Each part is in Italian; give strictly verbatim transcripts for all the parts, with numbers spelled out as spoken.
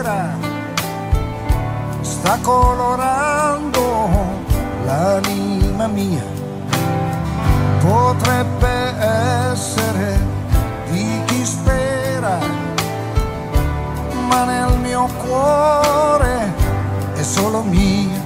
sera sta colorando l'anima mia, potrebbe essere di chi spera, ma nel mio cuore è solo mia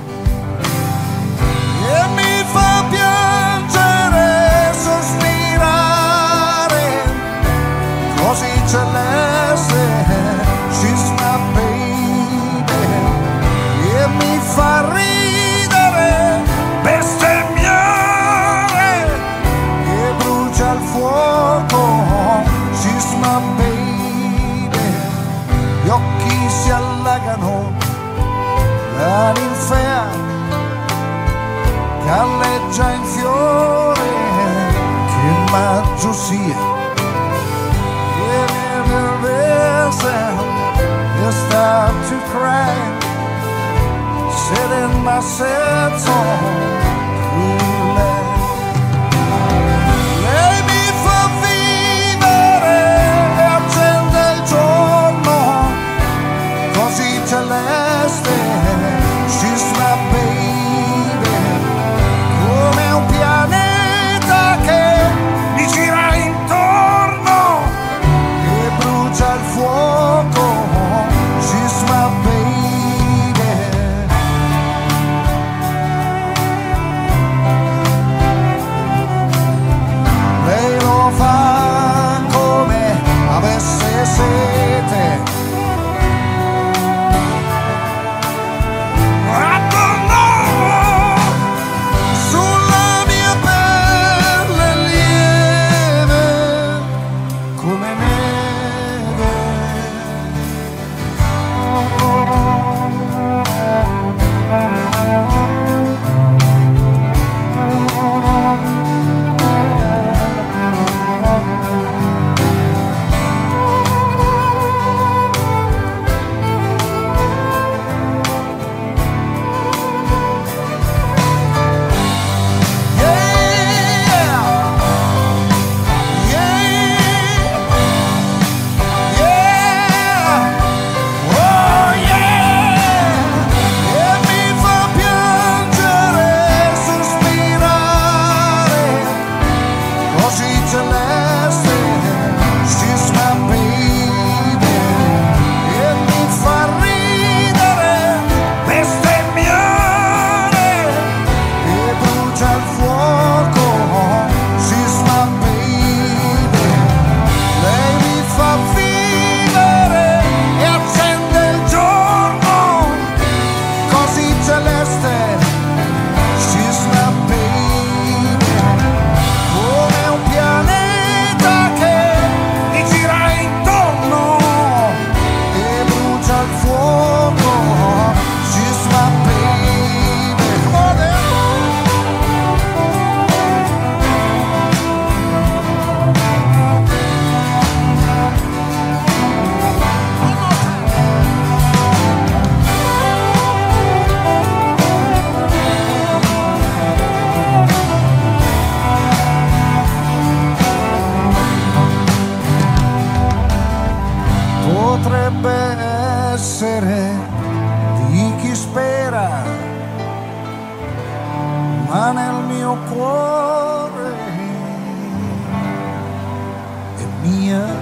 e mi fa piangere, sospirare, così celeste, she's my baby, e mi fa ridere, bestemmiare, e brucia il fuoco, she's my baby, gli occhi si allagano, la ninfea galleggia in fiore, che maggio sia. You start to cry, sit in my sad song through life. Lei mi fa vivere e accende il giorno, così celeste, she's my baby, come un pianeta che mi gira intorno e brucia il fuoco, she's my baby. Lei lo fa come avesse sete, sulla mia pelle lieve come neve. Potrebbe essere di chi spera, ma nel mio cuore è mia.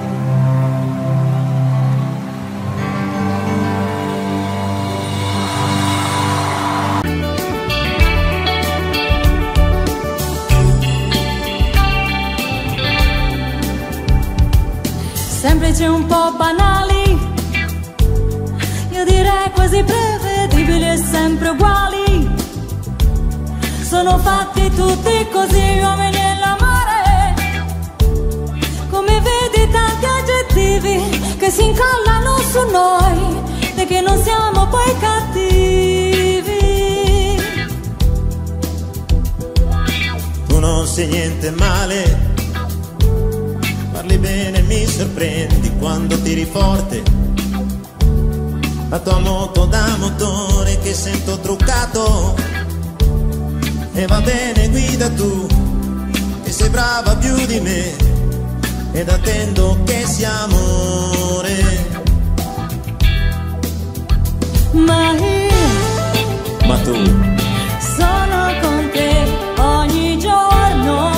Semplici un po' banali, io direi quasi prevedibili e sempre uguali. Sono fatti tutti così, uomini e l'amore. Come vedi tanti aggettivi che si incollano su noi e che non siamo poi cattivi. Tu non sei niente male, parli bene, mi sorprendi quando tiri forte. La tua moto da motore che sento truccato. E va bene, guida tu, che sei brava più di me, ed attendo che sia amore. ma io, ma tu, sono con te ogni giorno,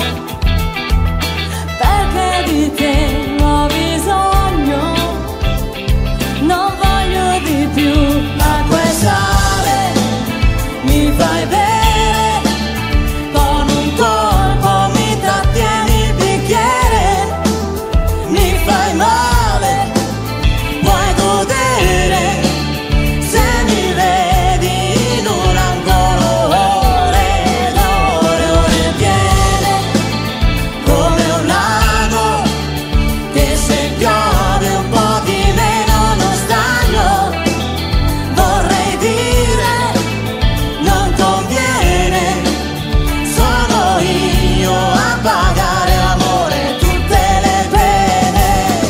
perché di te ho bisogno, non voglio di più acqua e sale, mi fai bere, con un colpo mi trattieni il bicchiere, mi fai male, puoi godere, se mi vedi in un angolo ore d'ore, ore piene, come un lago, che se piove un po' di meno non stagno, vorrei dire, non conviene, sono io a pagare amore tutte le pene.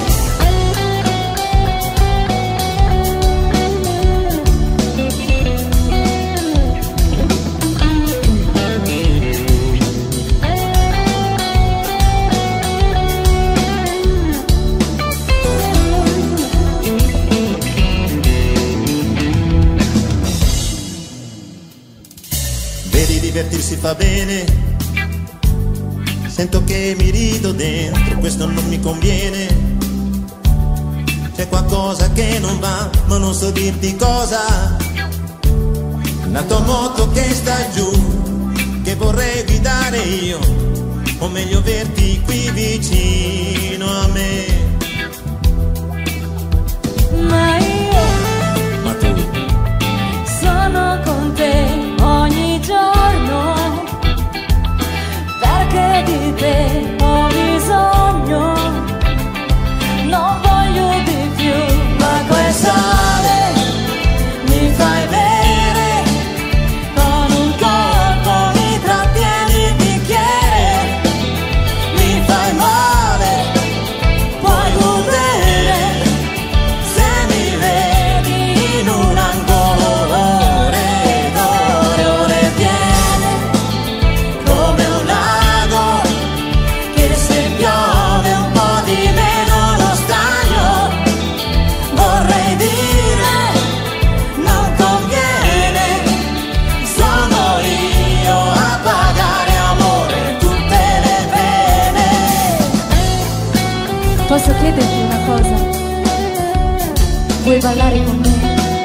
vedi divertirsi fa bene, sento che mi rido dentro, questo non mi conviene, c'è qualcosa che non va, ma non so dirti cosa, la tua moto che sta giù, che vorrei guidare io, o meglio averti qui vicino a me, Ma io ma tu, sono con te ogni giorno, perché di te ho bisogno, non voglio di più acqua e sale, mi fai bere, con un colpo mi trattieni il bicchiere, mi fai male, puoi godere, se mi vedi in un angolo ore d'ore, ore piene, come un lago, che se piove un po' di meno lo stagno, vorrei dire, non conviene, sono io a pagare amore tutte le pene. Posso chiederti una cosa? Vuoi ballare con me?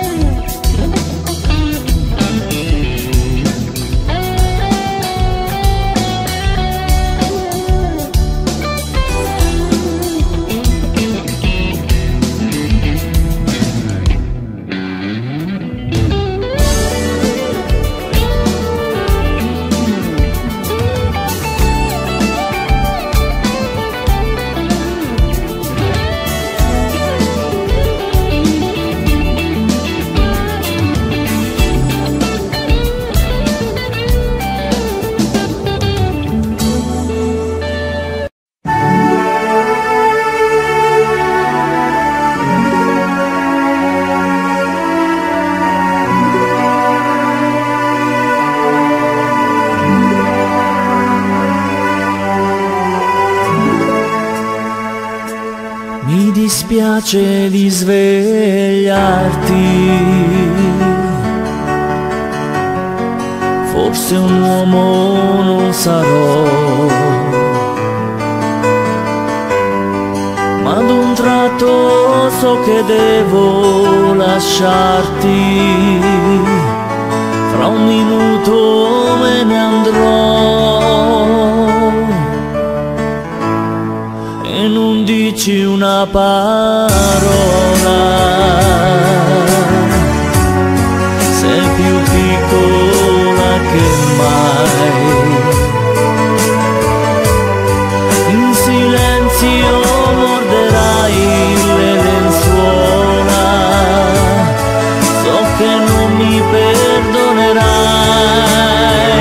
Mi dispiace di svegliarti, forse un uomo non sarò, ma ad un tratto so che devo lasciarti, fra un minuto me ne andrò. E non dici una parola, sei più piccola che mai, in silenzio morderai le lenzuola, so che non mi perdonerai.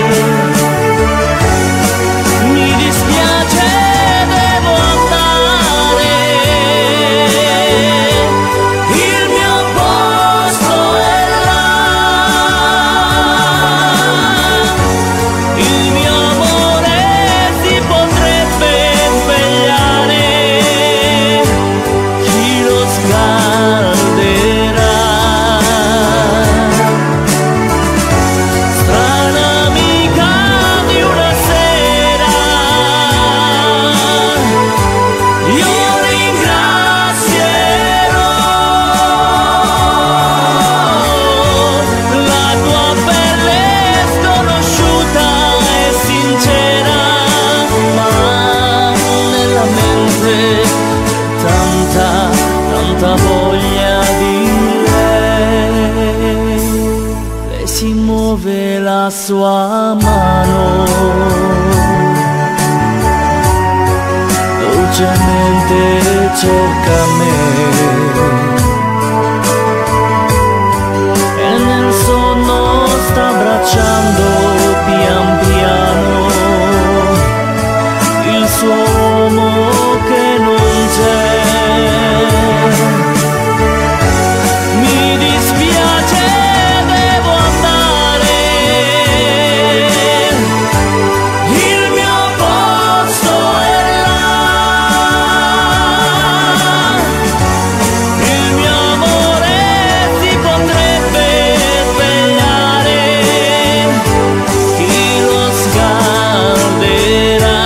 Mi dispiace, devo andare, il mio posto è là, il mio amore si potrebbe svegliare, chi lo scalderà? la sua mano, dolcemente cerca me, e nel sonno sta abbracciando pian piano il suo uomo che non c'è. Mi dispiace, devo andare, il mio posto è là, il mio amore si potrebbe svegliare, chi lo scalderà?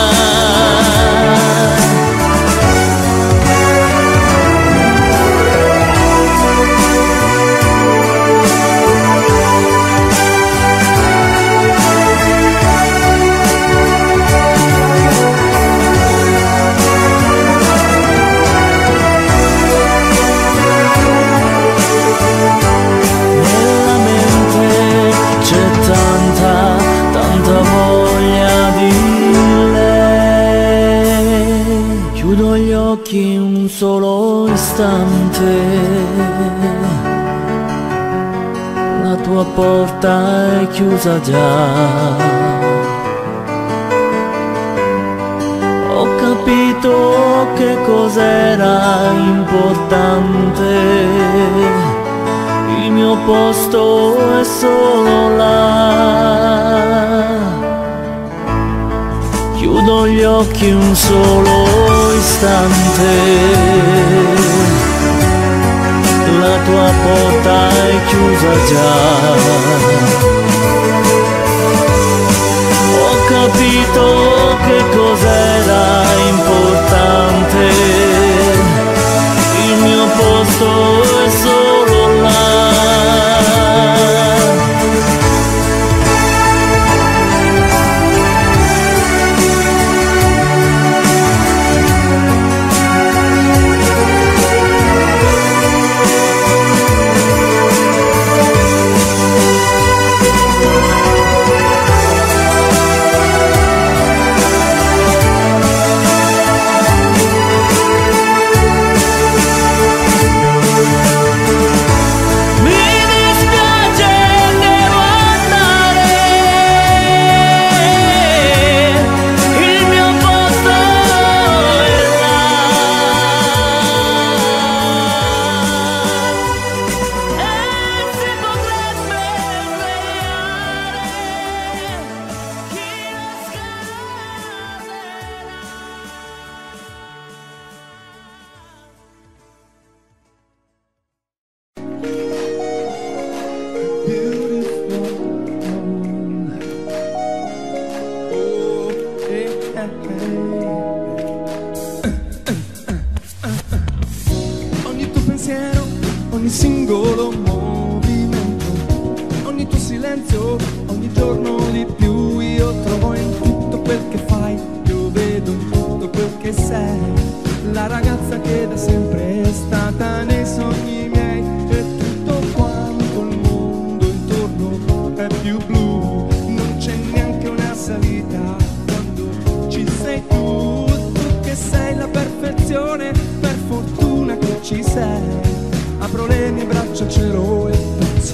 Nella mente c'è tanta, tanta voglia di lei. Chiudo gli occhi un solo istante, la tua porta è chiusa già. Ho capito che cos'era importante, il mio posto è solo là. Chiudo gli occhi un solo istante, la tua porta è chiusa già. Ho capito che cos'era importante, il mio posto è solo là. Ogni tuo pensiero, ogni singolo movimento, ogni tuo silenzio, ogni giorno di più io trovo in tutto quel che fai, io vedo in tutto quel che sei, la ragazza che da sempre è stata nei sogni miei, e tutto quanto il mondo intorno è più blu, non c'è neanche una salita quando ci sei tu, tu che sei la perfezione, per fortuna che ci sei, apro le mie braccia al cielo e penso.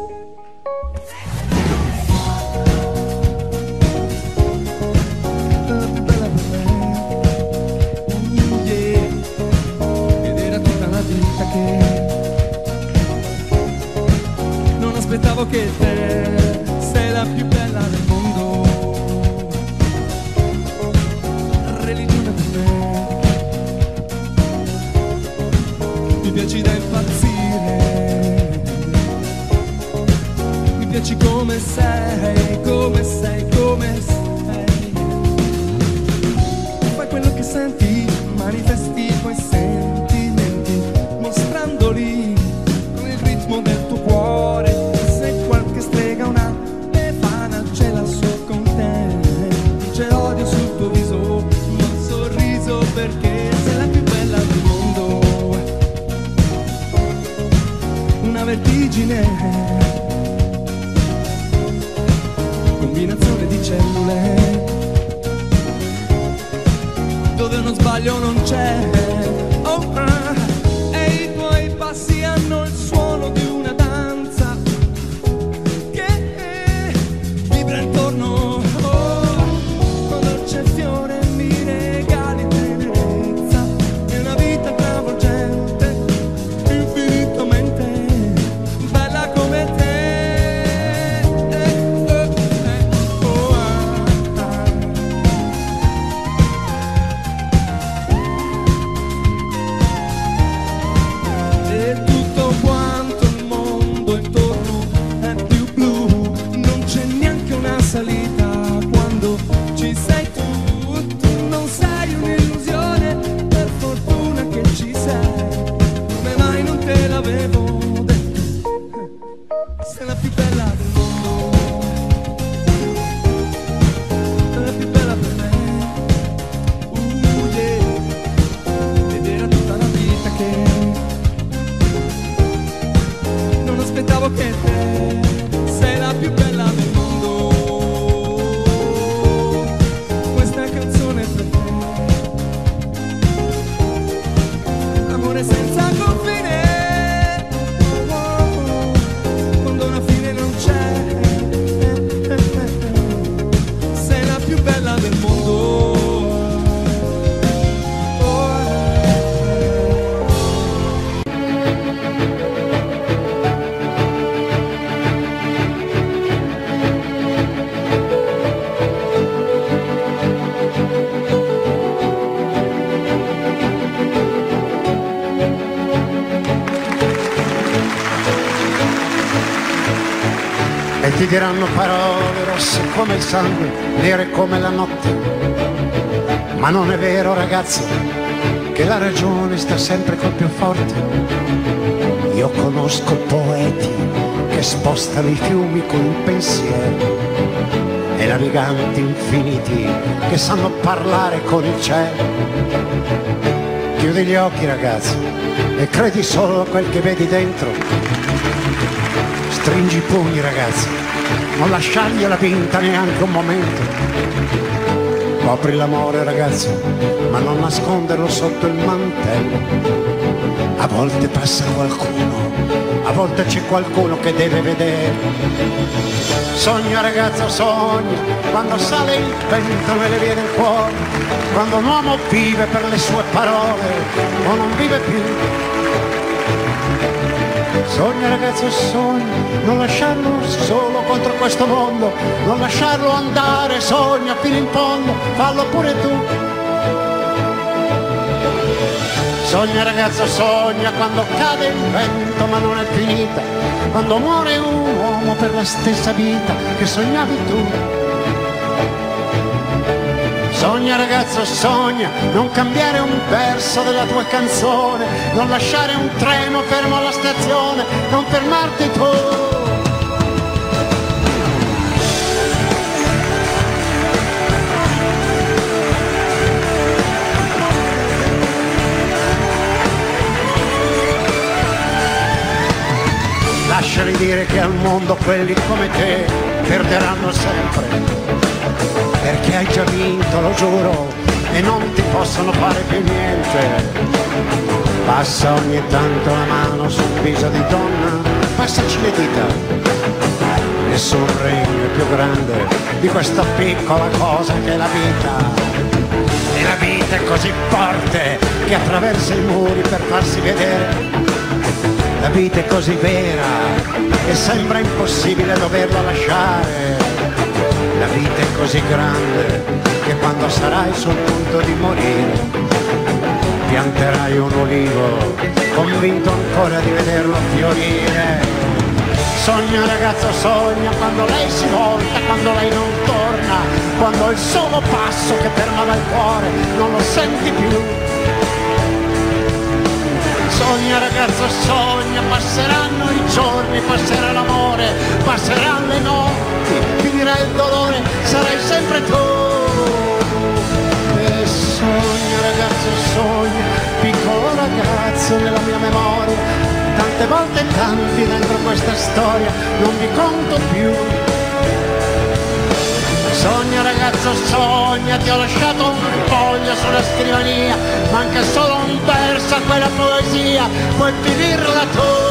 La più bella per me, mm, yeah. Ed era tutta la vita che non aspettavo che te sei la più bella del mondo, religione per me. Mi piaci da impazzire, mi piaci come sei, come sei, come sei. Fai quello che senti, manifesti i tuoi sentimenti, mostrandoli con il ritmo del tuo cuore. Se qualche strega una befana ce l'ha su con te, c'è odio sul tuo viso, ma un sorriso perché sei la più bella del mondo. Una vertigine combinazione di cellule dove uno sbaglio non c'è. Oh, ah, e i tuoi passi hanno il suono di una danza che vibra intorno. Oh, quando c'è fiore mi regali tenerezza e una vita travolgente, infinitamente bella come te. Quando ci sei tu, tu non sei un'illusione, per fortuna che ci sei, come mai non te l'avevo detto, sei la più bella del mondo, sei la più bella per me, uh yeah, ed era tutta la vita che non aspettavo che te, sei la più bella del mondo. Senza confine, oh, oh, quando una fine non c'è, eh, eh, eh, sei la più bella del mondo. E ti diranno parole rosse come il sangue, nere come la notte. Ma non è vero, ragazzo, che la ragione sta sempre col più forte. Io conosco poeti che spostano i fiumi con il pensiero e naviganti infiniti che sanno parlare con il cielo. Chiudi gli occhi, ragazzo, e credi solo a quel che vedi dentro. Stringi i pugni, ragazzi, non lasciargliela vinta neanche un momento. Copri l'amore, ragazzi, ma non nasconderlo sotto il mantello. A volte passa qualcuno, a volte c'è qualcuno che deve vedere. Sogna, ragazzo, sogna, quando sale il vento e le viene il cuore, quando un uomo vive per le sue parole o non vive più. Sogna, ragazzo, sogna, non lasciarlo solo contro questo mondo, non lasciarlo andare, sogna fino in fondo, fallo pure tu. Sogna, ragazzo, sogna quando cade il vento ma non è finita, quando muore un uomo per la stessa vita che sognavi tu. Sogna, ragazzo, sogna, non cambiare un verso della tua canzone, non lasciare un treno fermo alla stazione, non fermarti tu. Lasciali dire che al mondo quelli come te perderanno sempre, perché hai già vinto, lo giuro, e non ti possono fare più niente. Passa ogni tanto la mano sul viso di donna, passaci le dita. Nessun regno è più grande di questa piccola cosa che è la vita. E la vita è così forte che attraversa i muri per farsi vedere. La vita è così vera che sembra impossibile doverla lasciare. La vita è così grande che quando sarai sul punto di morire pianterai un ulivo, convinto ancora di vederlo fiorire. Sogna, ragazzo, sogna quando lei si volta, quando lei non torna, quando il solo passo che fermava il cuore non lo senti più. Sogna, ragazzo, sogna, passeranno i giorni, passerà l'amore, passeranno le notti, finirà il dolore, sarai sempre tu. E sogna, ragazzo, sogna, piccolo ragazzo nella mia memoria, tante volte tanti dentro questa storia, non vi conto più. Sogna ragazzo, sogna, ti ho lasciato un foglio sulla scrivania, manca solo un verso a quella poesia, puoi finirla tu.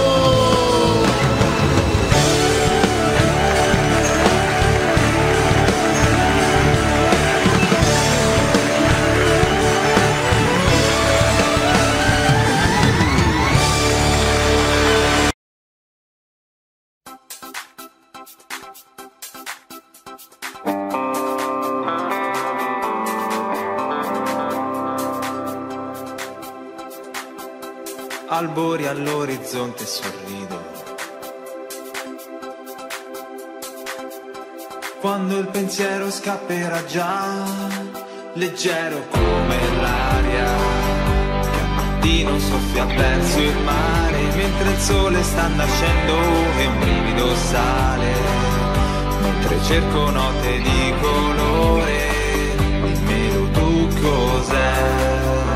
Albori all'orizzonte sorrido, quando il pensiero scapperà già, leggero come l'aria che al mattino soffia verso il mare, mentre il sole sta nascendo e un brivido sale, mentre cerco note di colore, dimmelo tu cos'è.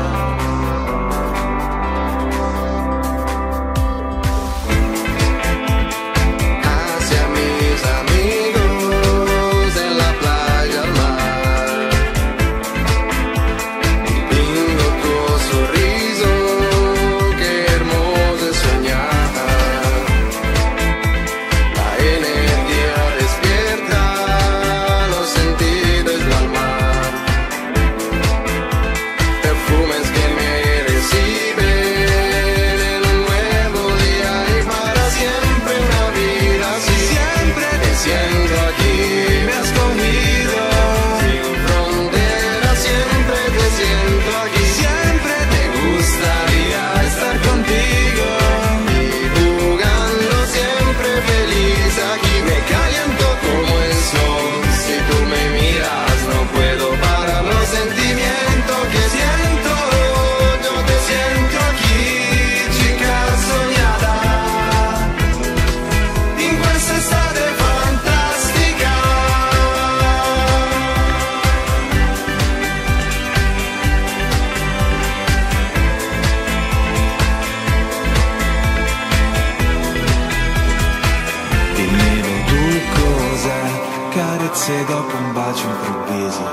Se dopo un bacio improvviso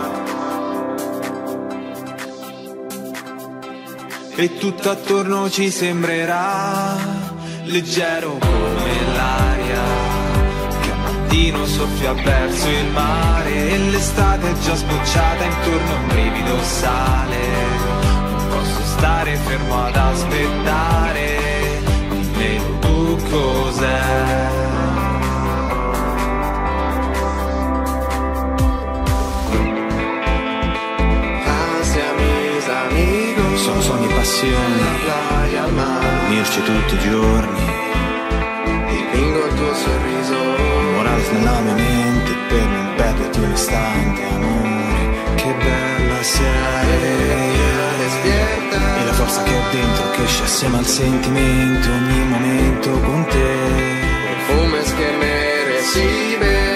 e tutto attorno ci sembrerà leggero come l'aria che al mattino soffia verso il mare, e l'estate è già sbocciata, intorno un brivido sale, non posso stare fermo ad aspettare, dimmelo tu cos'è. Sono sogni e passioni, unirci tutti i giorni, dipingo il tuo sorriso, morale nella mia mente per non perderti un istante, amore, che bella sei, e la forza che ho dentro che esce assieme al sentimento, ogni momento con te, perfumes que me recibe.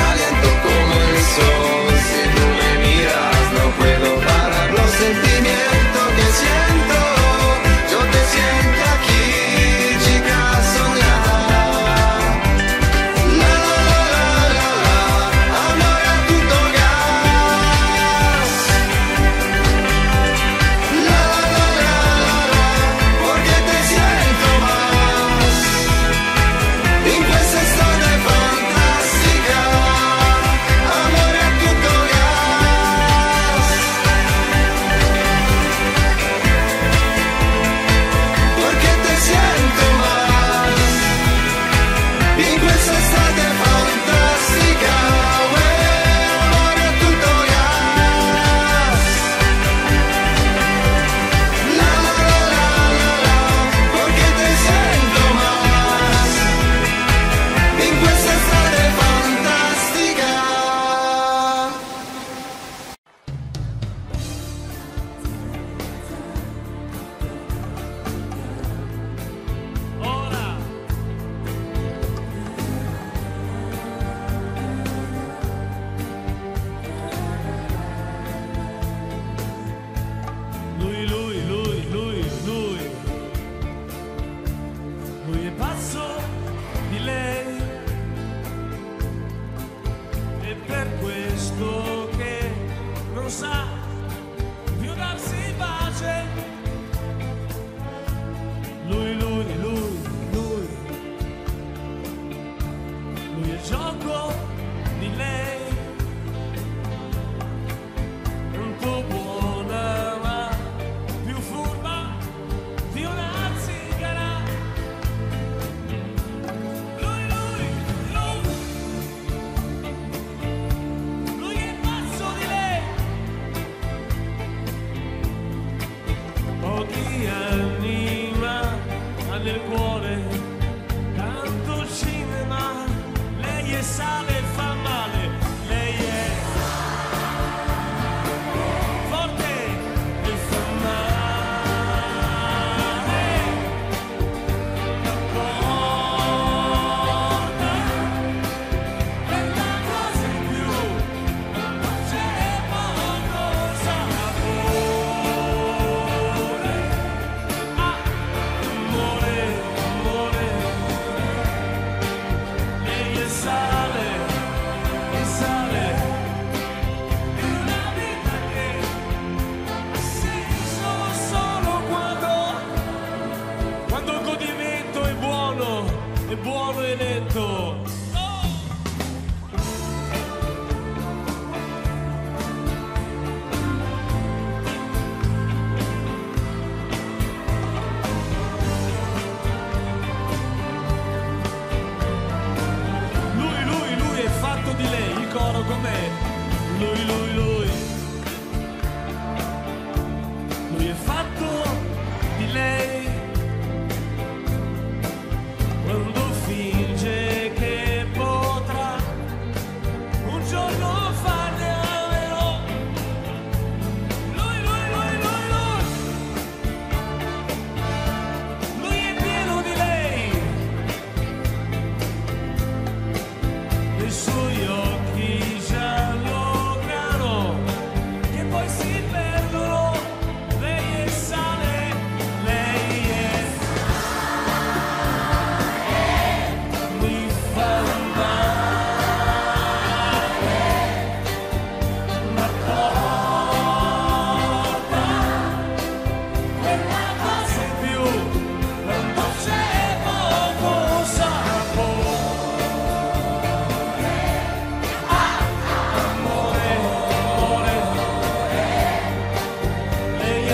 Sentimientos Lui, lui, lui, lui, lui. Lui è pazzo di lei. E per questo che non sa più darsi pace. Lui, lui, lui, lui. Lui è il gioco di lei. Un po' buona ma più furba di una zingara. Lui, lui, lui. Lui è pazzo di lei. Pochi anni ma ha nel cuore tanto cinema. Lei è sale e fa male. Lei è forte e fa male. Porta quella cosa in più. Non c'è poco sapore. Ah, amore, amore. Lei è sale, è sale di una vita che ha senso solo quando, quando il godimento è buono, è buono e netto. Lui, lui, lui è fatto di lei, il coro com'è? Lui, lui, lui. Lui è fatto di lei. Quando finge che potrà un giorno farne a meno. Lui, lui, lui, lui, lui. Lui è pieno di lei. I suoi occhi giallo grano che poi si perdono. Lei è sale, lei è mi fa male, ma porta quella cosa in più. Quando c'è poco sapore. Amore, amore, lei è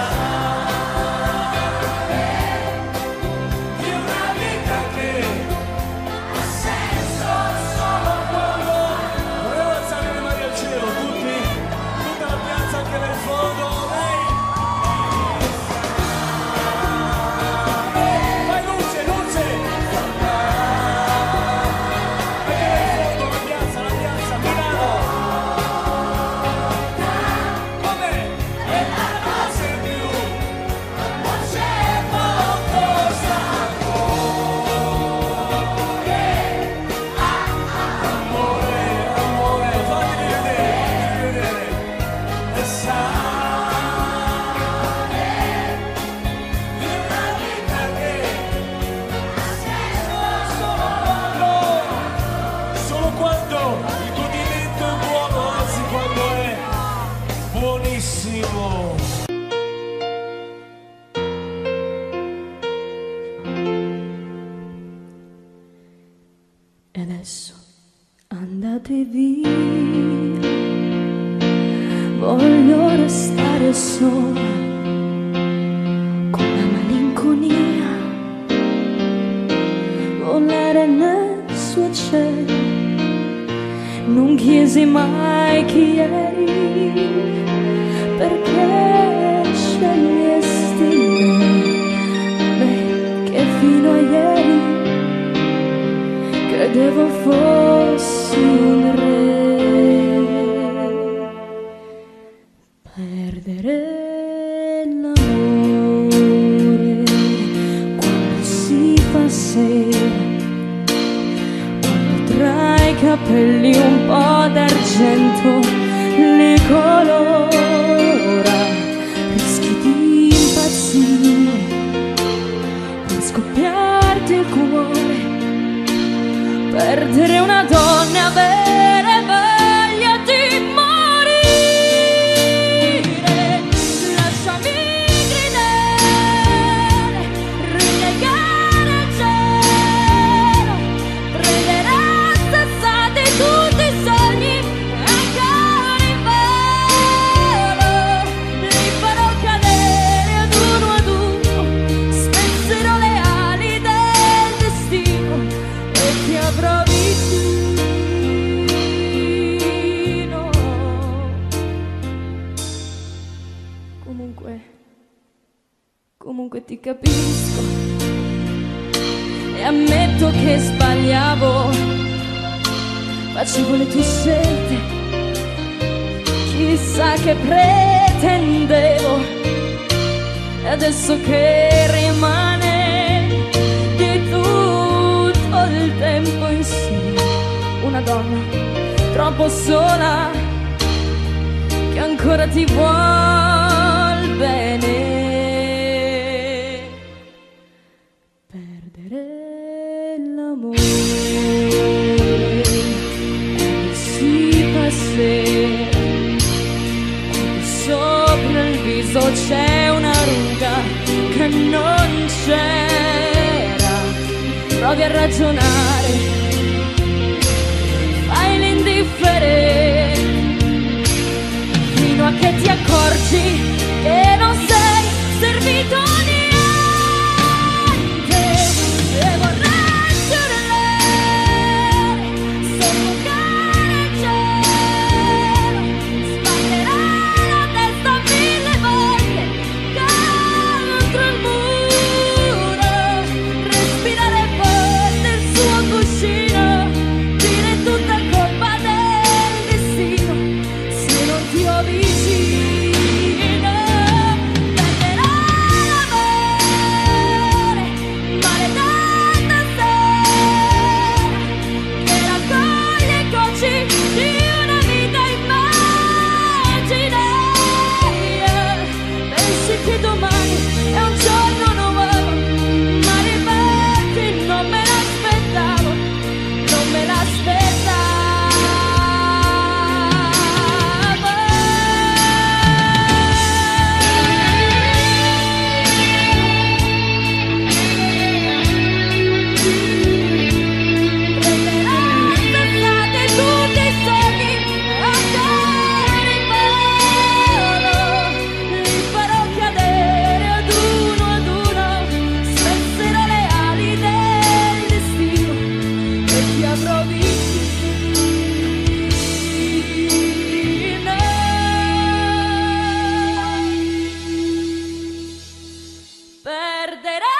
sale di una vita che ha senso solo quando. Volevo alzare le mani al cielo, tutti, tutta la piazza anche nel fondo. Lei. Vai luce, luce. Anche nel fondo, la piazza, la piazza, Milano. Come? E la cosa in più. Non c'è poco sapore. Amore, amore, fatemi vedere, fatemi vedere. E sale di una vita che ha senso solo quando, solo quando il godimento è buono, anzi quando è buonissimo. E adesso andate via, voglio restare sola con la malinconia, volare nel suo cielo. Non chiesi mai chi eri, perché scegliesti me. Beh, che fino a ieri credevo fossi un re. Perdere l'amore quando si fa sera, quando tra i capelli un po' d'argento li colora, rischi di avere voglia di morire. Lasciami gridare, rinnegare il cielo, prendere a sassate tutti i sogni ancora in volo. Li farò cadere ad uno ad uno, spezzelò le ali del destino e ti avrò vicino. Comunque, comunque ti capisco e ammetto che sbagliavo, facevo le tue scelte, chissà che pretendevo, e adesso che rimane di tutto il tempo insieme, una donna troppo sola che ancora ti vuol bene. Perdere l'amore quando si passerà, quando sopra il viso c'è una ruga che non c'era. Provi a ragionare, fai l'indifferente fino a che ti accorgi che non sei servito a niente. E vorrei giurare, soffocare il cielo, sbatterei la testa mille volte contro il muro, respirare forte il suo cuscino, dire tutta colpa del destino se non ti ho vicino. Perderò l'amore, maledetta sera che raccoglie i gocci di una vita immagine. Pensi che domani è un giorno nuovo, ma ripeti non me l'aspettavo, non me l'aspettavo. Prenderò sassate tutti i sogni ancora in volo, li farò cadere ad uno ad uno, spezzelò le ali del destino e ti avrò vicino. Perderò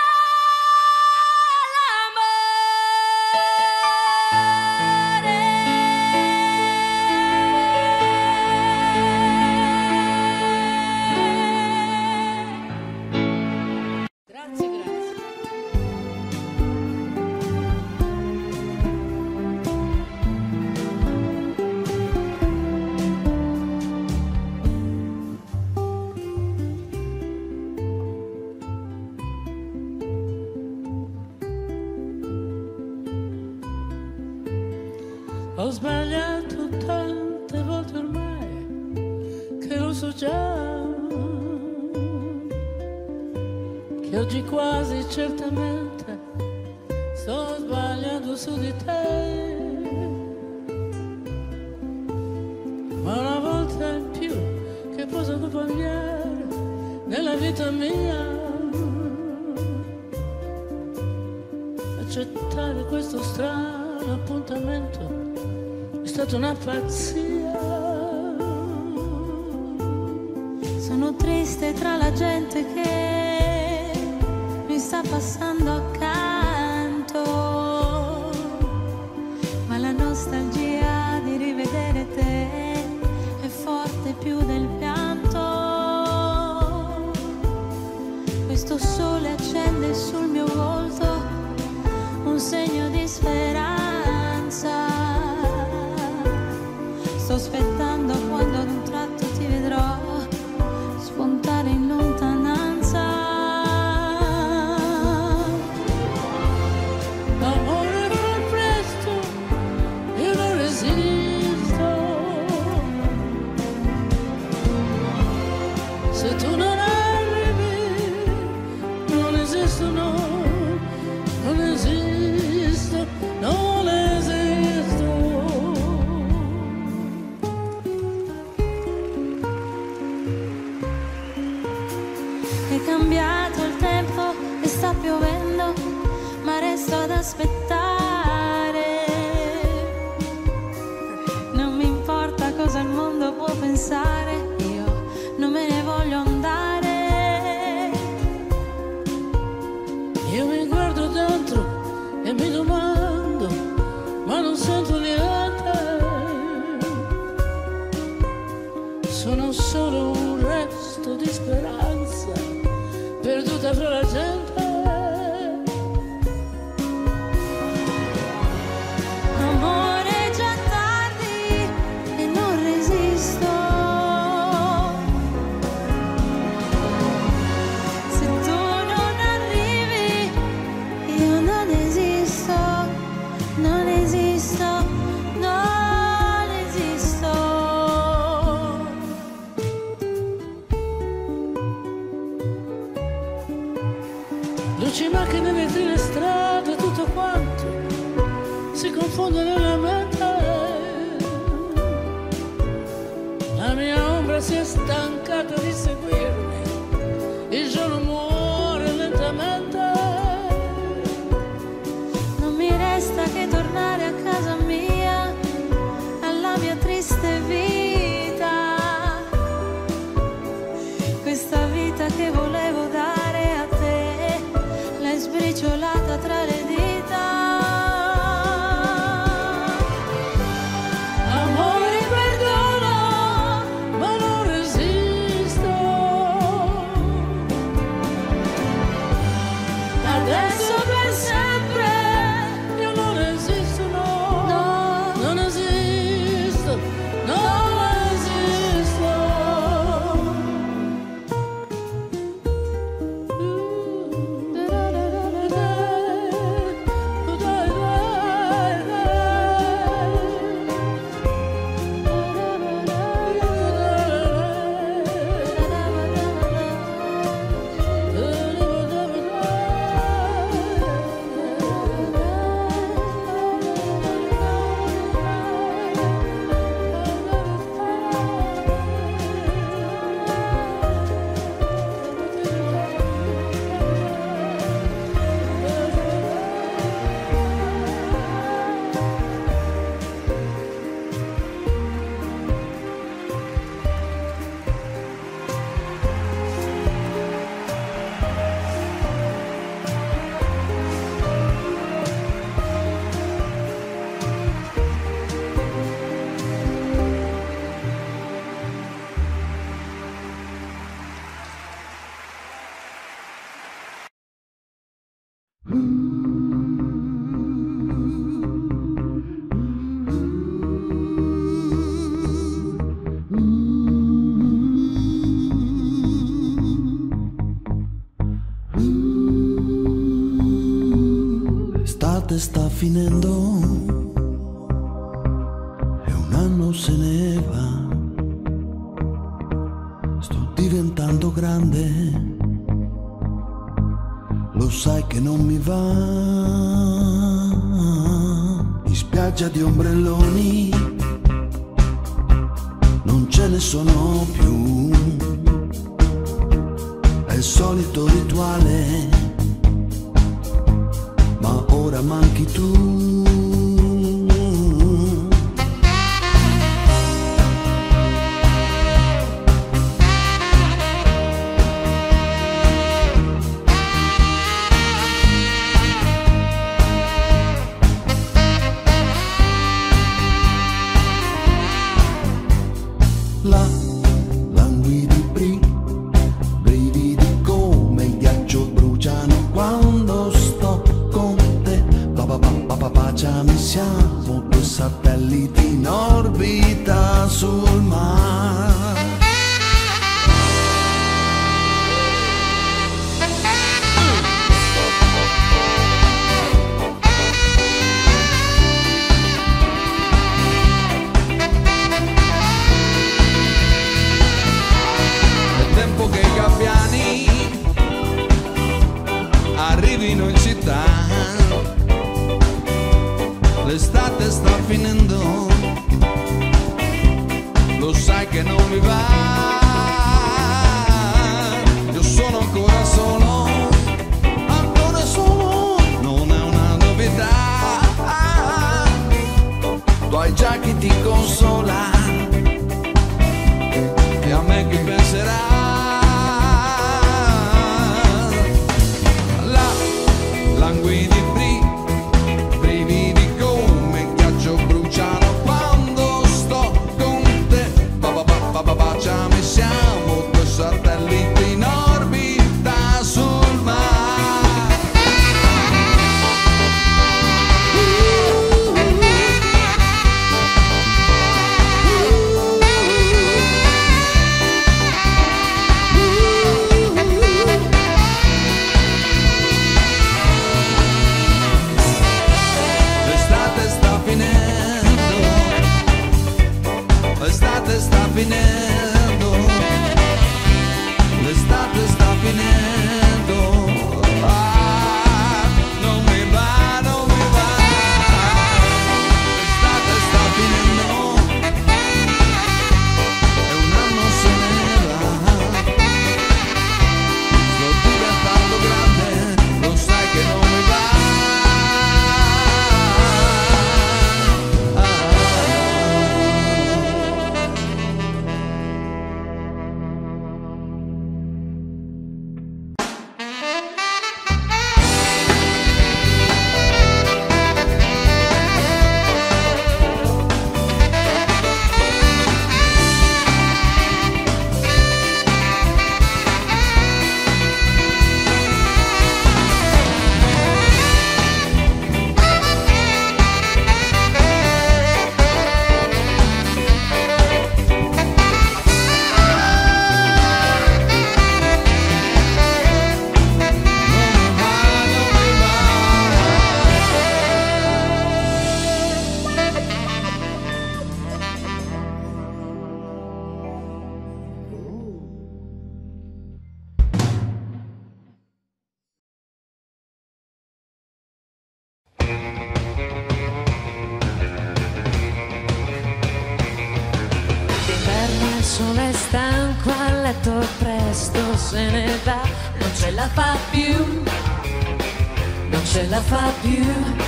l'amore. Grazie, grazie. Ho sbagliato tante volte ormai, che lo so già, che oggi quasi certamente sto sbagliando su di te. Ma una volta in più che posso accompagnare nella vita mia, accettare questo strano appuntamento è stata una pazzia. Sono triste tra la gente che mi sta passando accanto, ma la nostalgia di rivedere te è forte più del pianto. Questo sole accende sul mio volto un segno di speranza. Sto aspettando quando ad un tratto ti vedrò spuntare in lontananza. Amore, fa presto, io non resisto. è cambiato il tempo e sta piovendo, ma resto ad aspettare. Non mi importa cosa il mondo può pensare, io non me ne voglio andare. Io mi guardo dentro e mi domando, ma non sento niente. Sono solo un resto di speranza perduta fra la gente. Amore, già tardi e non resisto. Se tu non arrivi, io non esisto, non esisto, non esisto. Luci, macchine, vetrine, strade, tutto quanto si confonde nella mente. La mia ombra si è stancata di seguirmi, il giorno muore lentamente. Non mi resta che tornare a casa mia, alla mia triste vita, questa vita che volevo dare a te, l'hai sbriciolata tra le dita. Amore, perdono, Ma non resisto. adesso per sempre. Io non esisto, no. No, Non esisto, non esisto. L'estate sta finendo e un anno se ne va. Sto diventando grande, lo sai che non mi va. In spiaggia di ombrelloni non ce ne sono più. È il solito rituale, ma ora manchi tu. La languidi bri, brividi come il ghiaccio bruciano quando sto con te. Papà papà papà ciami, siamo due satelliti in orbita sul mare. Arrivino in città, l'estate sta finendo, lo sai che non mi va, io sono ancora solo, ancora solo, non è una novità. Tu hai già chi ti consola e a me chi penserà. La languidi bri, brividi come ghiaccio bruciano quando sto con te. Ba ba ba ba ba baciami, siamo due satelliti in orbita sul mare. L'estate sta finendo, l'estate sta finendo, l'estate sta finendo. Ah, non mi va, non mi va. L'estate sta finendo e un anno se ne va. Sto diventando grande, lo sai che non mi va. D'inverno il sole è stanco, a letto presto se ne va, non ce la fa più, non ce la fa più.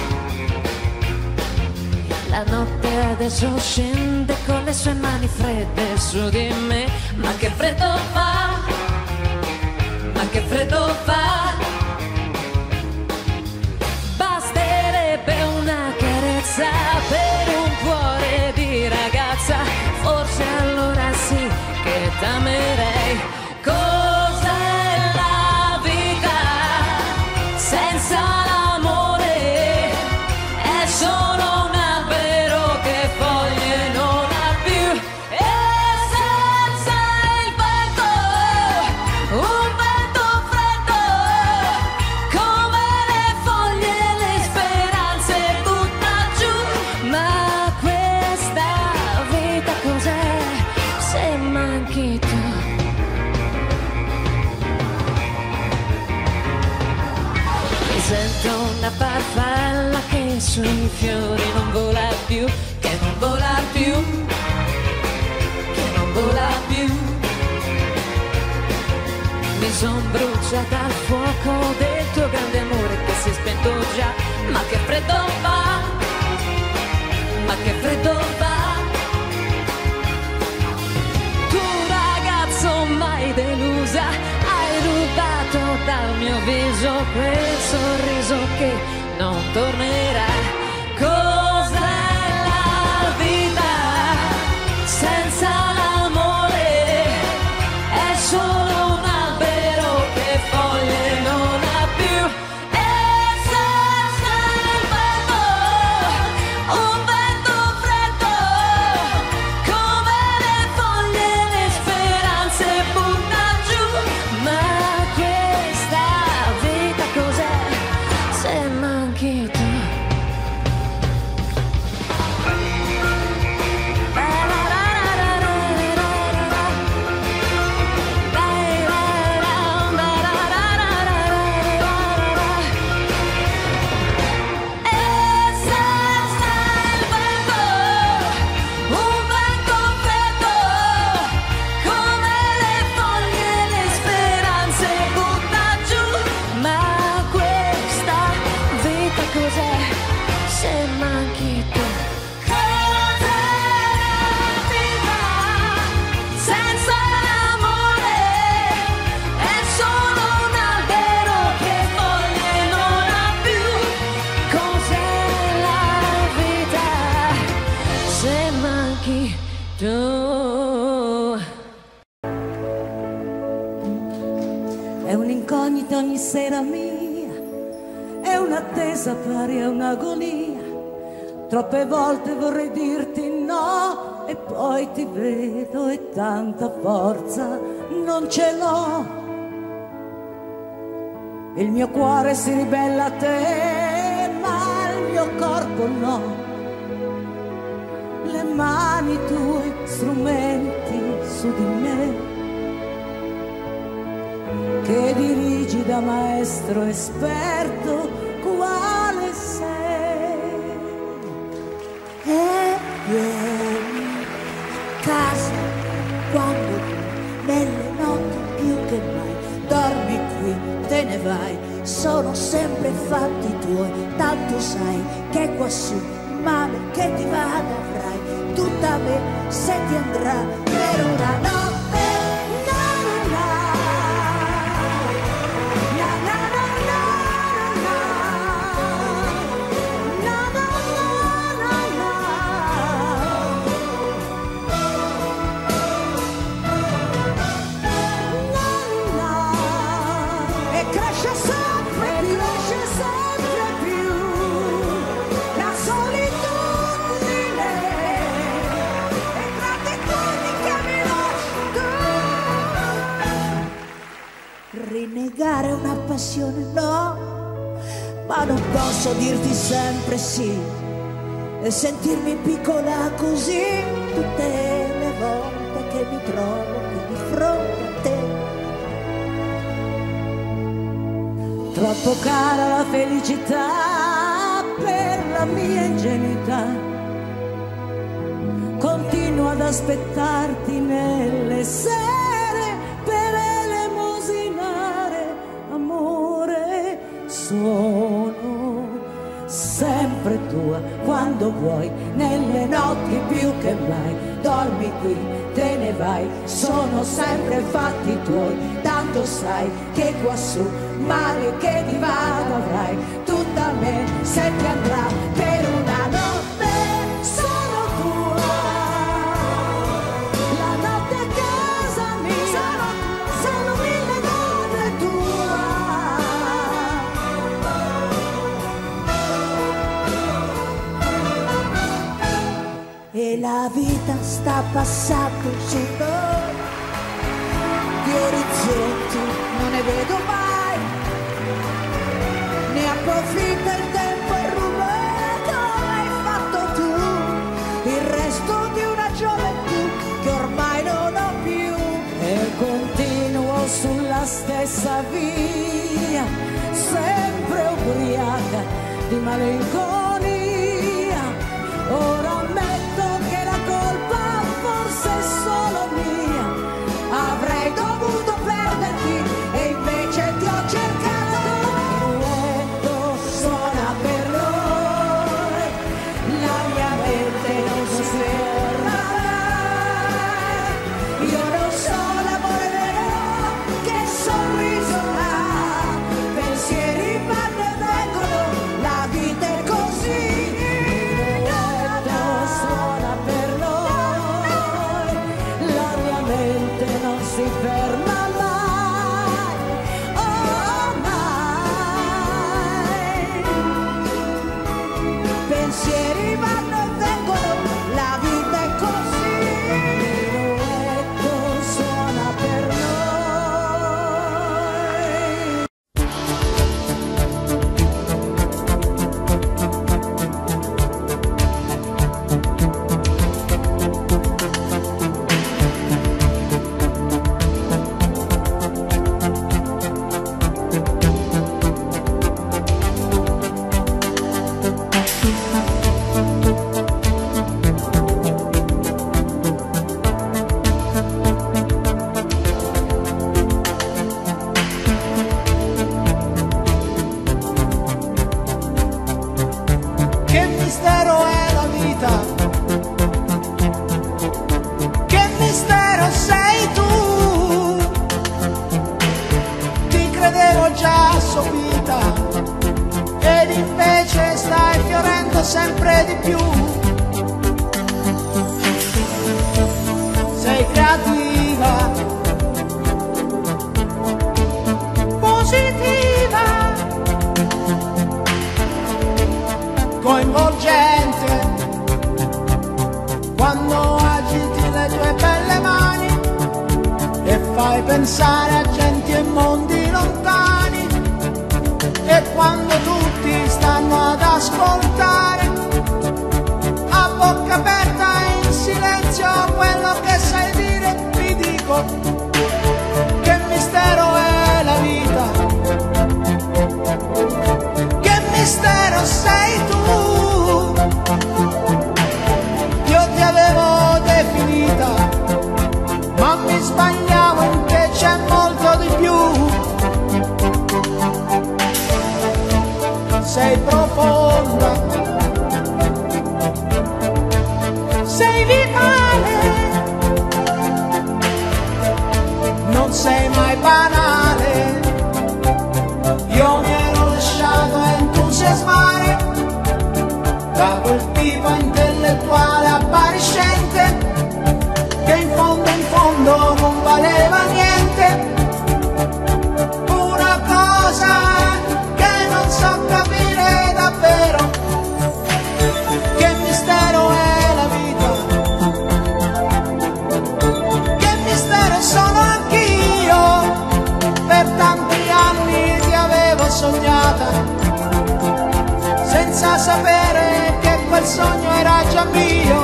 La notte adesso scende con le sue mani fredde su di me, ma che freddo fa, ma che freddo fa. Basterebbe una carezza per un cuore di ragazza, forse allora sì che t'amerei. Cos'è la vita senza l'amore? È solo un albero che foglie non ha più, e senza il vento, un vento freddo, come le foglie le speranze butta giù. Ma questa vita cos'è se manchi tu? Mi sento una farfalla che sui fiori non vola più, che non vola più, che non vola più. Mi son bruciata al fuoco del tuo grande amore che si è spento già, ma che freddo fa, ma che freddo fa. Tu ragazzo mai delusa, hai rubato dal mio viso quel sorriso che non tornerà. Cos'è la vita senza l'amore? È solo un albero che foglie non ha più, e senza il vento, un vento freddo, come le foglie le speranze butta giù. Ma questa vita cos'è se mai è un'incognita ogni sera mia, è un'attesa pari a un'agonia. Troppe volte vorrei dirti no e poi ti vedo e tanta forza non ce l'ho. Il mio cuore si ribella a te, ma il mio corpo no. Le mani tue, strumenti su di me, che dirigi da maestro esperto, quale sei? E vieni a casa quando nelle notti più che mai dormi qui, te ne vai, sono sempre fatti tuoi, tanto sai che quassù male che ti vada avrai, tutta me se ti andrà per una notte. Rinnegare una passione no, ma non posso dirti sempre sì e sentirmi piccola così tutte le volte che mi trovo qui di fronte a te. Troppo cara la felicità per la mia ingenuità, continuo ad aspettarti nelle sere per elemosinare amore. Sono sempre tua quando vuoi, nelle notti più che mai, dormi qui, te ne vai, sono sempre fatti tuoi, tanto sai che quassù male che ti vada avrai, tutta me se ti andrà per una notte, sono tua, la notte è casa mia, sono mille note tua. E la vita sta passando su noi, di orizzonti non ne vedo mai, ne approfitta il tempo e rubato, hai fatto tu il resto di una gioventù che ormai non ho più. E continuo sulla stessa via, sempre ubriaca di malinconia. Ora ammetto che la colpa forse è solo mia, avrei dovuto perderti e invece ti ho cercato. Il duetto suona per noi, la mia mente non si ferma mai. Io non so l'amore vero, che sorriso ha, pensieri vanno e vengono, la vita è così. Il duetto suona per noi, la mia mente non si ferma mai, oh mai. Pensieri vanno e vengono, la vita è così. Il duetto suona per noi. Che mistero è la vita, che mistero sei tu, ti credevo già assopita ed invece stai fiorendo sempre di più. Sei creativa, positiva, coinvolgente, quando agiti le tue belle mani e fai pensare a genti e mondi lontani, e quando tutti stanno ad ascoltare a bocca aperta in silenzio quello che sai dire, ti dico che mistero è la vita, che mistero sei tu. Io ti avevo definita, ma mi sbagliavo in te, c'è molto di più. Sei profonda, sei vitale, non sei mai banale. Io mi ero lasciato entusiasmare da quel tipo intellettuale appariscente che in fondo in fondo non valeva niente. Una cosa che non so capire davvero, che mistero è la vita, che mistero sono anch'io. Per tanti anni ti avevo sognata senza sapere che quel sogno era già mio.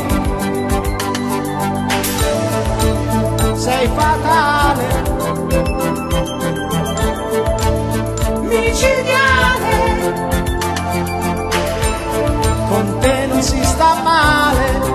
Sei fatale, micidiale, con te non si sta male.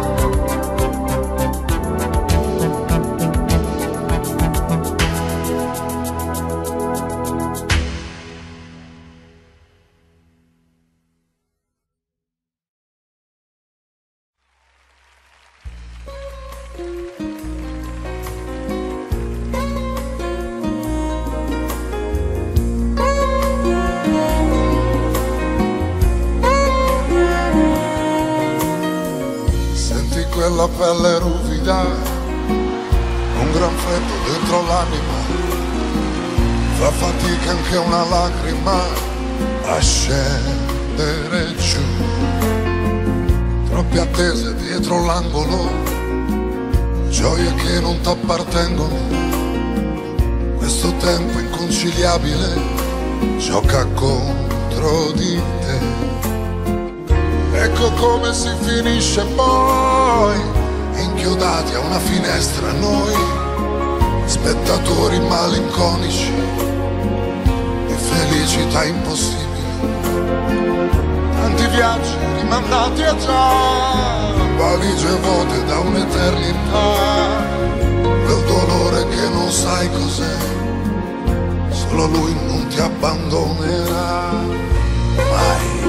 Quella pelle ruvida, un gran freddo dentro l'anima, fa fatica anche una lacrima a scendere giù. Troppe attese dietro l'angolo, gioie che non t'appartengono. Questo tempo inconciliabile gioca contro di te. Ecco come si finisce poi, inchiodati a una finestra noi, spettatori malinconici di felicità impossibili. Tanti viaggi rimandati a già, valigie vuote da un'eternità, quel dolore che non sai cos'è, solo lui non ti abbandonerà mai.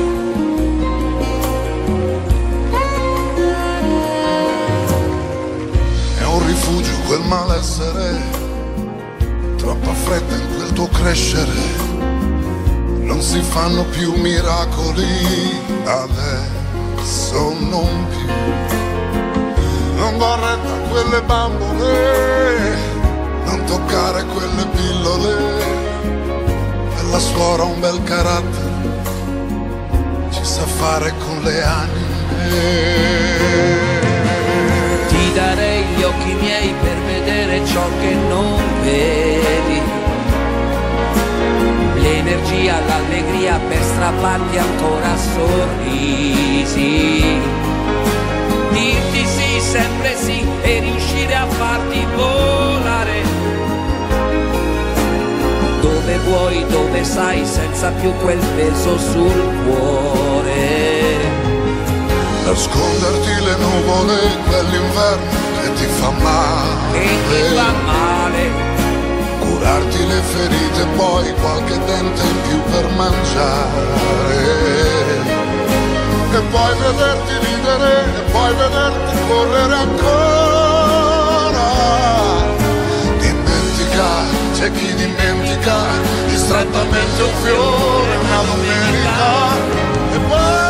Rifugio quel malessere, troppa fretta in quel tuo crescere, non si fanno più miracoli adesso, non più. Non va retta quelle bambole, non toccare quelle pillole, quella suora ha un bel carattere, ci sa fare con le anime. Ti darei gli occhi miei per vedere ciò che non vedi, l'energia, l'allegria per strapparti ancora sorrisi, dirti sì, sempre sì e riuscire a farti volare dove vuoi, dove sai, senza più quel peso sul cuore. Nasconderti le nuvole, quell'inverno che ti fa male, che ti fa male, curarti le ferite, poi qualche dente in più per mangiare, e poi vederti ridere, e poi vederti correre ancora. Dimentica, c'è chi dimentica, distrattamente un fiore, una domenica, e poi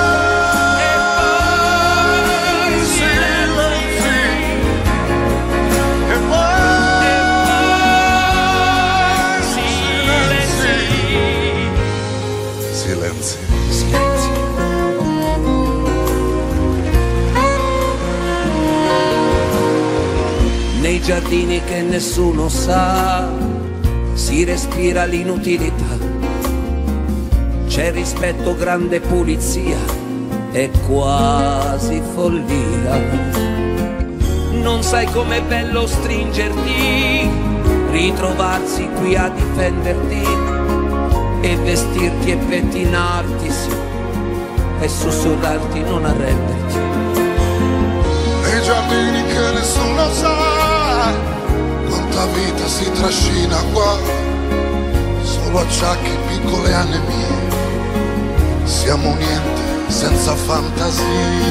giardini che nessuno sa, si respira l'inutilità, c'è rispetto, grande pulizia e quasi follia. Non sai com'è bello stringerti, ritrovarsi qui a difenderti e vestirti e pettinarti, sì, e sussurrarti non arrenderti. Nei giardini che nessuno sa quanta vita si trascina qua, solo acciacchi, piccole anemie, siamo niente senza fantasie.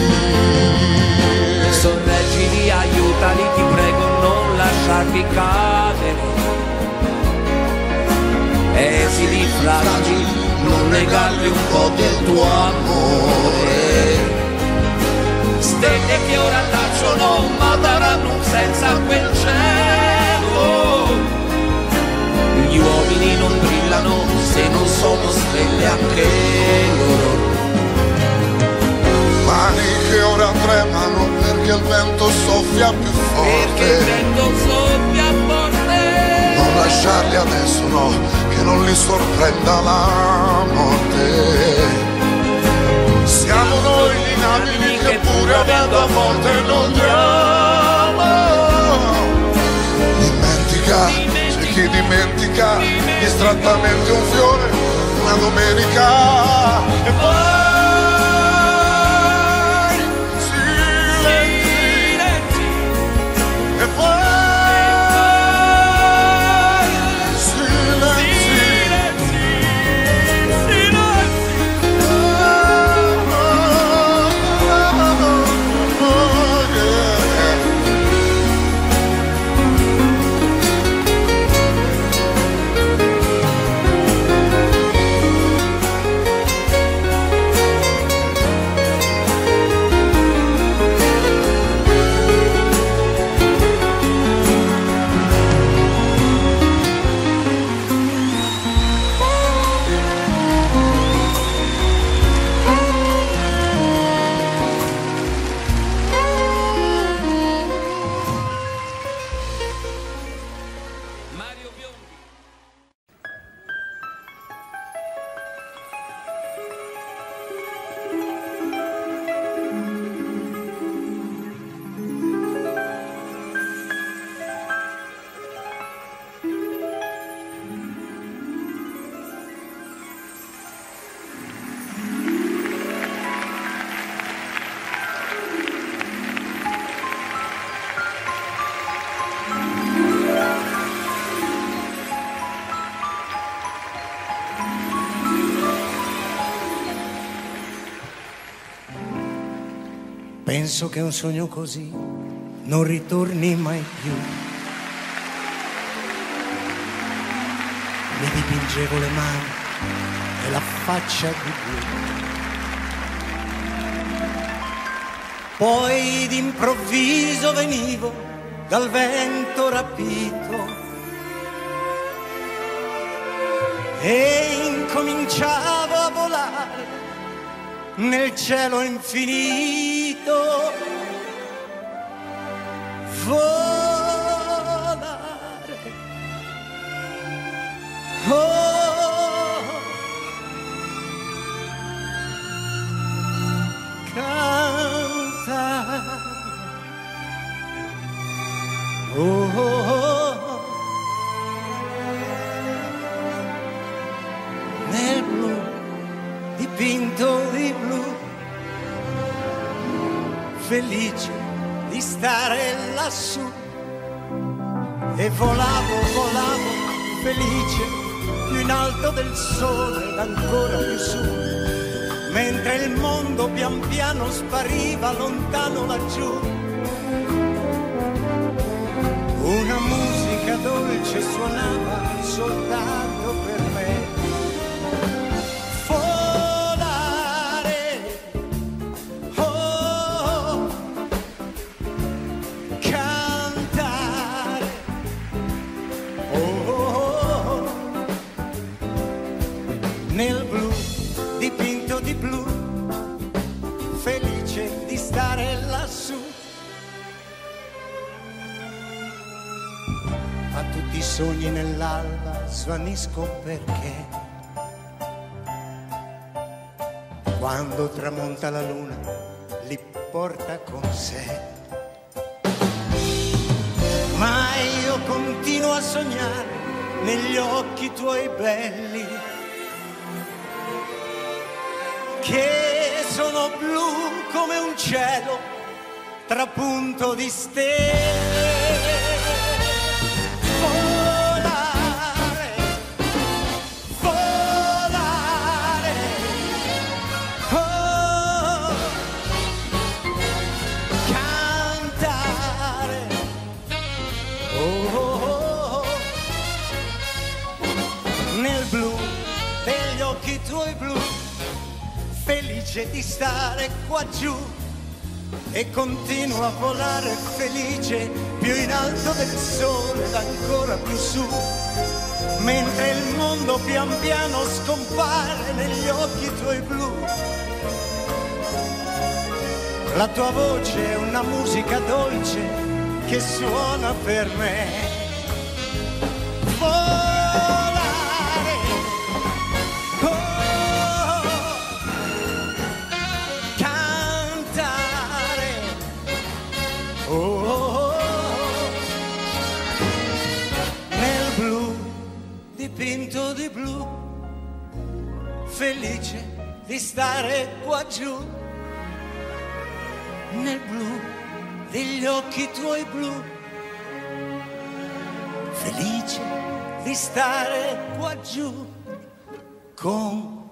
Sorreggili, aiutali, ti prego, non lasciarli cadere. Esili, fragili, non negarli un po' del tuo amore. Stelle che ora tacciono ma daranno un senso a quel cielo. Gli uomini non brillano se non sono stelle anche loro. Mani che ora tremano perché il vento soffia più forte. Perché il vento soffia forte. Non lasciarli adesso, no, che non li sorprenda la morte. Siamo noi gli inabili che pure avendo a volte non diamo. Dimentica, c'è chi dimentica distrattamente un fiore, una domenica. E poi e poi silenzi, silenzi, silenzi. Oh, oh, oh, yeah. Penso che un sogno così non ritorni mai più. Mi dipingevo le mani e la faccia di blu. Poi d'improvviso venivo dal vento rapito e incominciavo a volare nel cielo infinito. Volare, oh, cantare, oh, oh, oh, nel blu dipinto di blu, felice di stare lassù, e volavo, volavo, felice, più in alto del sole ed ancora più su, mentre il mondo pian piano spariva lontano laggiù. Una musica dolce suonava soltanto per me. Nel blu, dipinto di blu, felice di stare lassù. tutti i sogni nell'alba svaniscono perché quando tramonta la luna li porta con sé. Ma io continuo a sognare negli occhi tuoi belli che sono blu come un cielo trapunto di stelle. Volare, volare, oh, cantare, oh, oh, oh, nel blu degli occhi tuoi blu, felice di stare qua giù e continuo a volare felice più in alto del sole ed ancora più su, mentre il mondo pian piano scompare negli occhi tuoi blu. La tua voce è una musica dolce che suona per me. Volare, oh, cantare, oh, oh, oh, nel blu dipinto di blu, felice di stare qua giù, nel blu degli occhi tuoi blu, felice di stare qua giù con.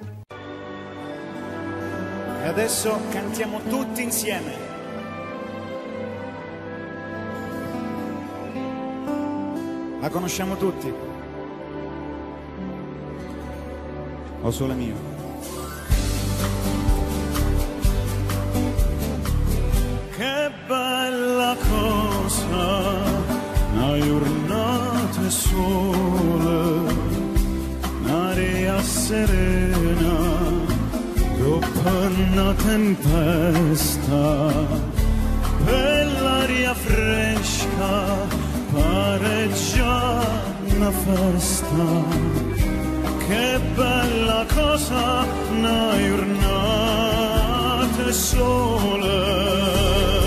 E adesso cantiamo tutti insieme. La conosciamo tutti. O sole mio. Che bella cosa, una giornata e sole, un'aria serena, dopo una tempesta, bell'aria fresca, pare già una festa. Che bella cosa, una giornata e sole.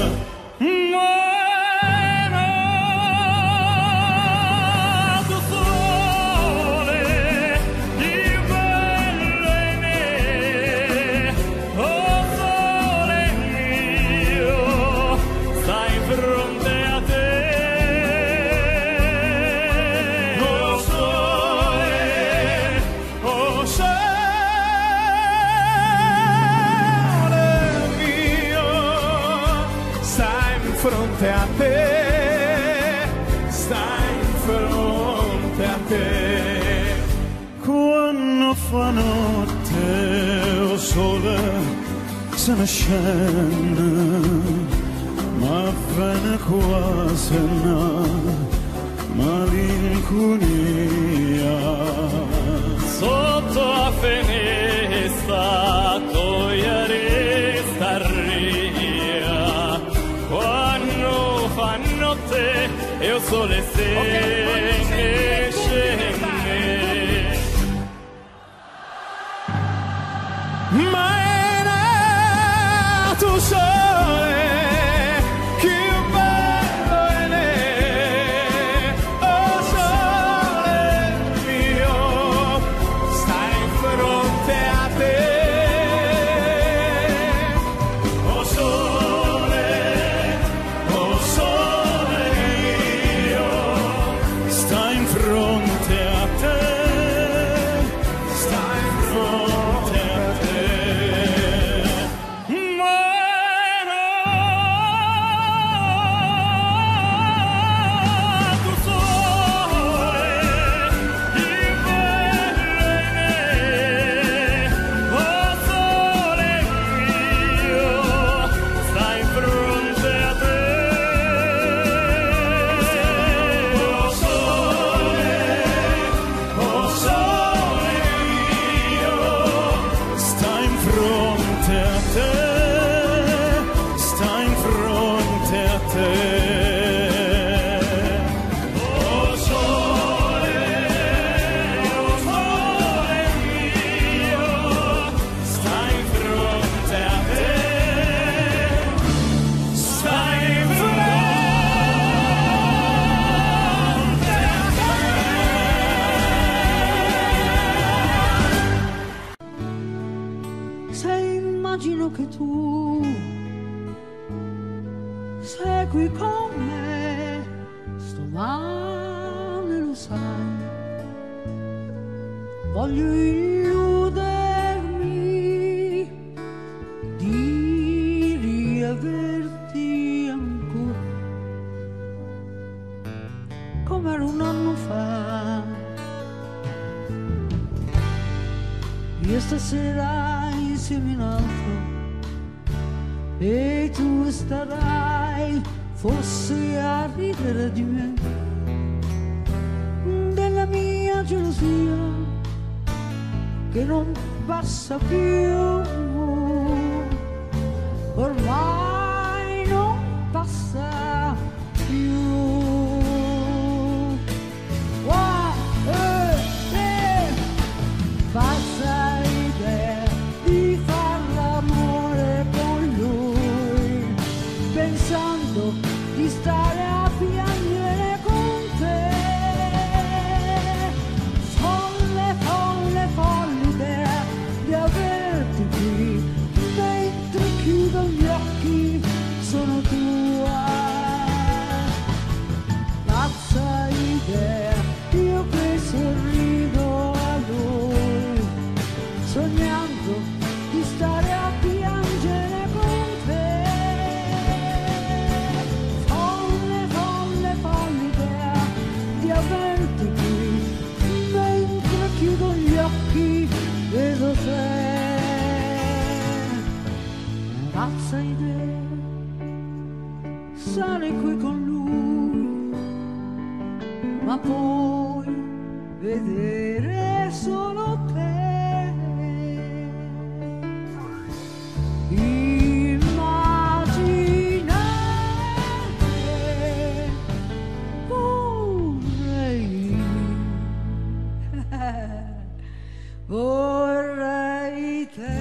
Fronte a te, stai in fronte a te. Quando fa notte o sole se ne scende, ma viene quasi una malinconia. Sotto la finestra togliere sta ria, quando fa notte e il sole se ne scende. Ma è nato sole, che bello è ne, oh sole mio, stai in fronte a te. Oh sole, oh sole mio, stai mano che tu segui con me, sto male lo sai, voglio illudermi di riaverti ancora come era un anno fa. Io stasera insieme in alto e tu starai forse a ridere di me, della mia gelosia che non passa più, ormai non passa più. One, two, three. Pazza idea di far l'amore con lui, pensando di stare a piangere con te. Folle, folle, folle idea di averti qui, mentre chiudo gli occhi sono tua. Pazza idea, io che sorrido a lui, sognando di stare a piangere con te. Folle, folle, folle idea di averti qui, mentre chiudo gli occhi vedo te. Pazza idea, stare qui con lui, ma poi vedere solo te. Immaginare vorrei, vorrei te.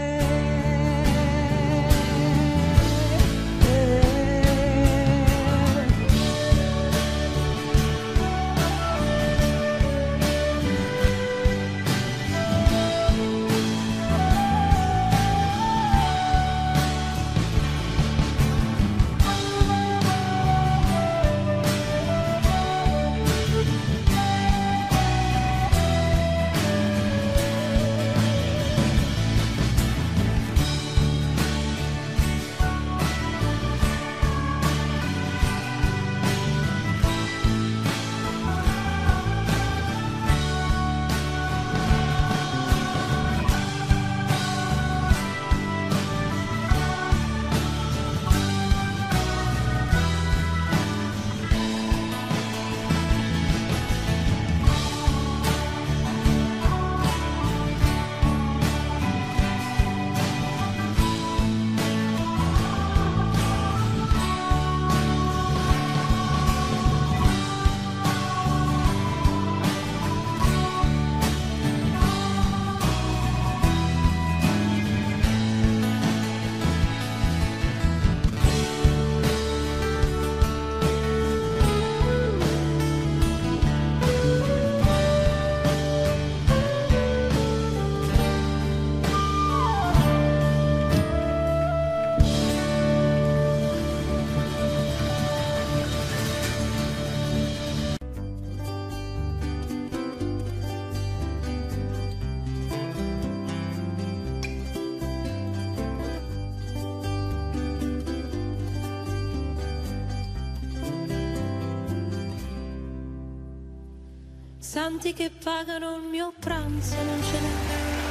Santi che pagano il mio pranzo non ce n'è,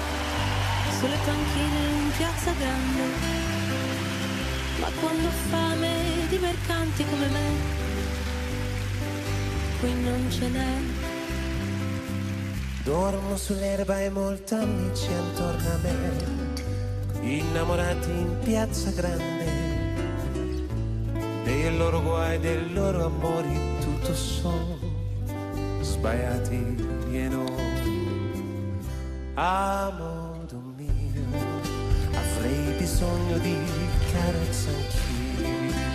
sulle panchine in piazza grande, ma quando ho fame di mercanti come me, qui non ce n'è. Dormo sull'erba e molti amici attorno a me, innamorati in piazza grande, dei loro guai, dei loro amori, tutto sono sbagliati e noi. Amore mio, avrei bisogno di carezza anch'io.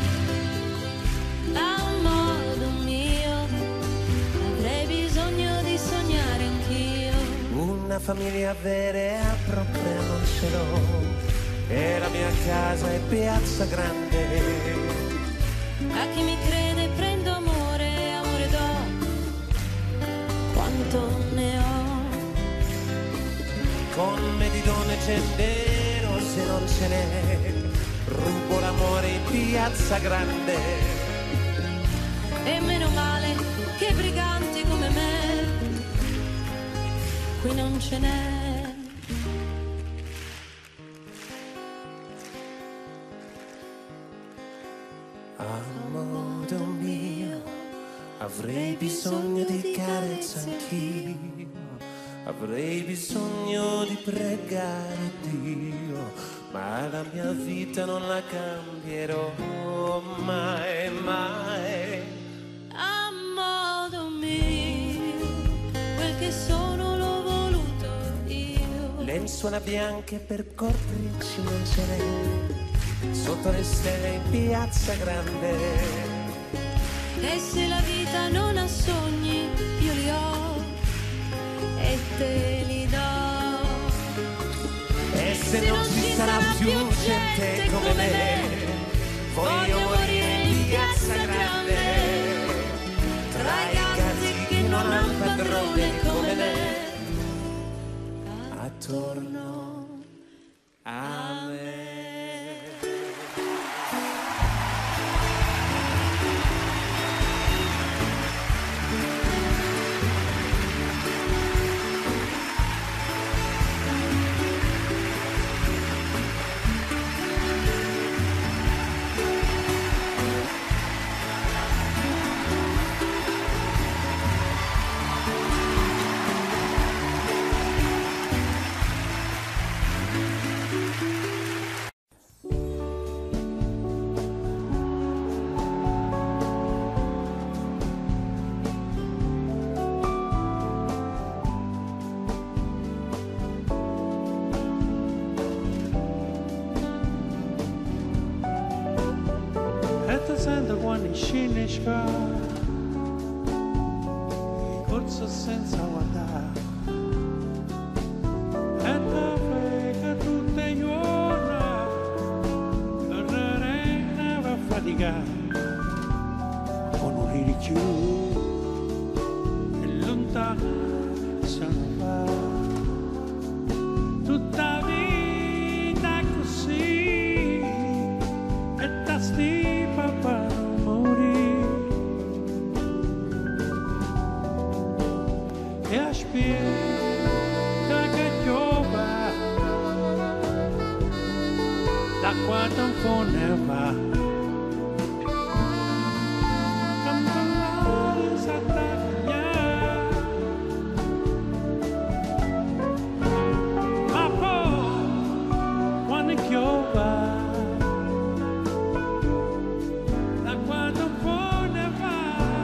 Amore mio, avrei bisogno di sognare anch'io. Una famiglia vera e propria non ce l'ho, e la mia casa è Piazza Grande. A chi mi crede prendo amore, amore do, quanto ne ho. Con me di donne c'è vero, se non ce n'è, rubo l'amore in Piazza Grande. E meno male che briganti come me qui non ce n'è. A modo mio avrei bisogno di carezza anch'io, avrei bisogno di pregare Dio, ma la mia vita non la cambierò mai, mai. A modo mio, quel che sono l'ho voluto io. Lenzuola bianche per cortecci mangerei sotto le stelle in Piazza Grande. E se la vita non ha sogni, io li ho e te li do. E se non ci sarà più gente come me, voglio morire in Piazza Grande, tra i gatti che non hanno padrone come me, attorno a me. Scinisca corso senza guardare e da frega tutte i giorni correre va a faticare con un ricciù e lontano se ne va tutta vita così e da sti papà e aspetta che piova da quanto un po' ne va quando l'aria s'attaglia ma poi quando piova da quanto un po' ne va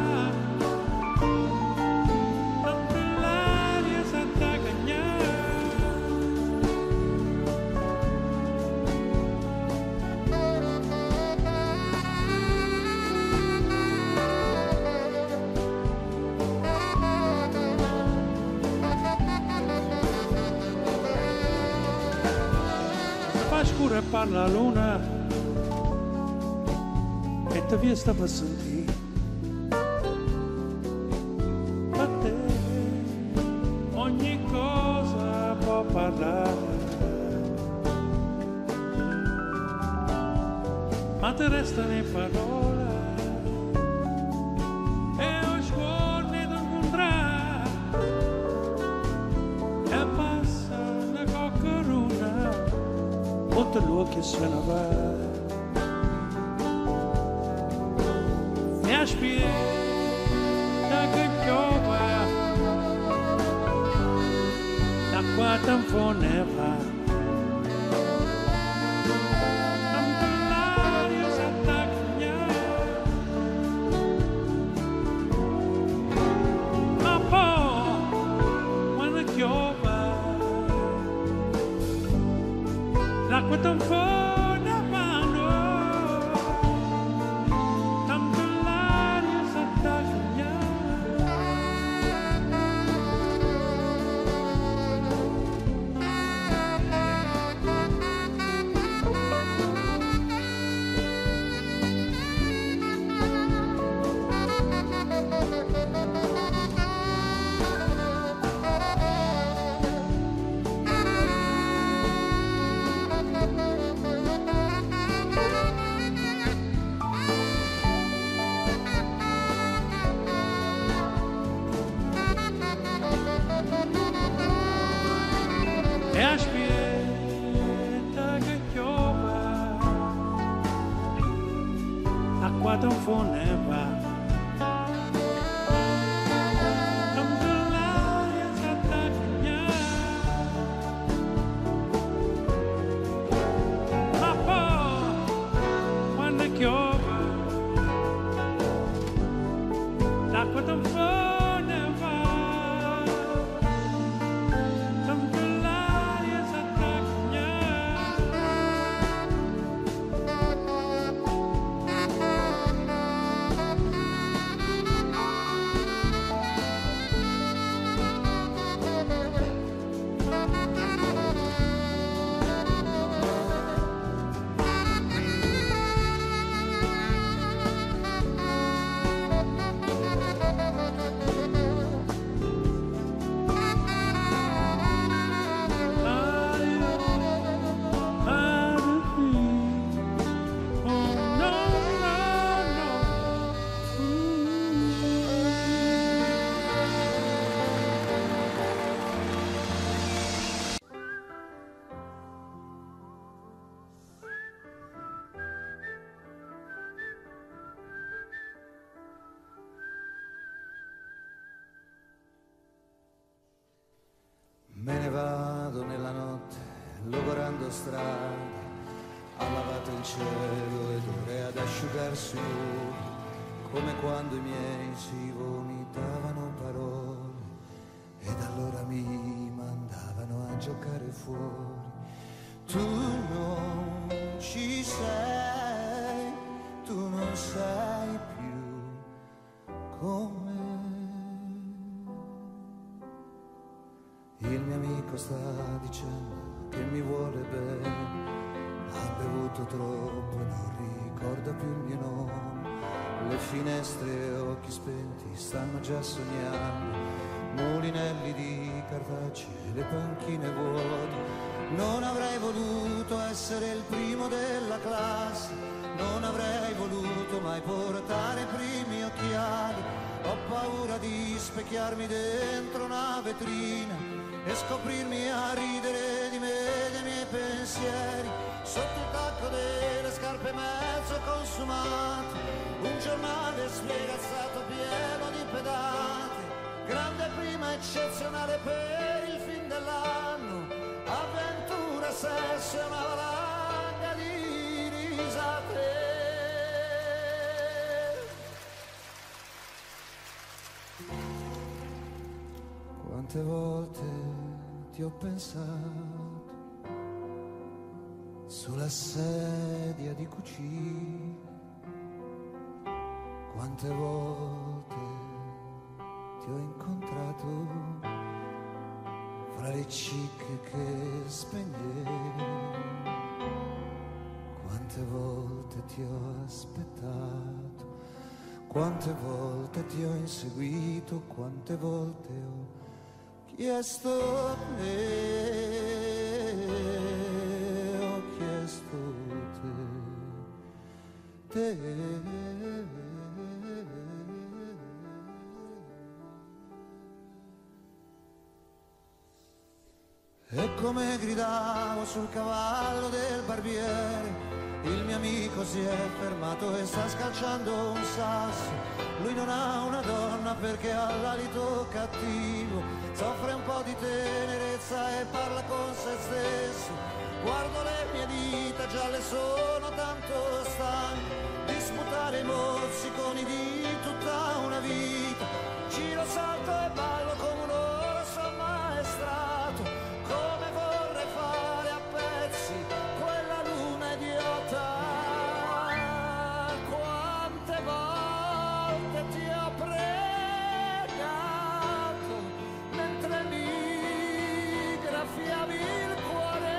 scura parla la luna e te via sta per sentire ma te ogni cosa può parlare ma te restano le parole e ho scuole da incontrare e passa una coccaruna tutte l'uomo che se ne va mi aspetta che piova da qua tempo ne va tanto l'aria s'attaglia ma poi quando piova l'acqua tampona mano, tanto l'aria s'attaglia. quando ne va. Quando l'aria si attacca, ma poi quando piove, l'acqua non ne va. Quando l'aria si attacca. Me ne vado nella notte, logorando strade, ha lavato il cielo ed ore ad asciugarsi lui, come quando i miei si vomitavano parole, ed allora mi mandavano a giocare fuori. Tu non ci sei, tu non sei più con me. Il mio amico sta dicendo che mi vuole bene, ha bevuto troppo e non ricorda più il mio nome. Le finestre e occhi spenti stanno già sognando, mulinelli di cartacei e le panchine vuote. Non avrei voluto essere il primo della classe, non avrei voluto mai portare i primi occhiali. Ho paura di specchiarmi dentro una vetrina e scoprirmi a ridere di me e dei miei pensieri, sotto il tacco delle scarpe mezzo consumate, un giornale sfegazzato pieno di pedate, grande prima eccezionale per il fin dell'anno, avventura, sesso e una valanga di risate. Quante volte ti ho pensato sulla sedia di cucina, quante volte ti ho incontrato fra le cicche che spegnevi, quante volte ti ho aspettato, quante volte ti ho inseguito, quante volte ho chiesto te, ho chiesto te, te. E come gridavo sul cavallo del barbiere, il mio amico si è fermato e sta scalciando un sasso. Lui non ha una donna perché ha l'alito cattivo, soffre un po' di tenerezza e parla con se stesso. Guardo le mie dita gialle, sono tanto stanco di sputare i mozziconi di tutta una vita. Giro, salto e ballo come un orso ammaestrato, come vorrei fare a pezzi quella luna idiota. Quante volte ti ho pregato mentre mi graffiavi il cuore,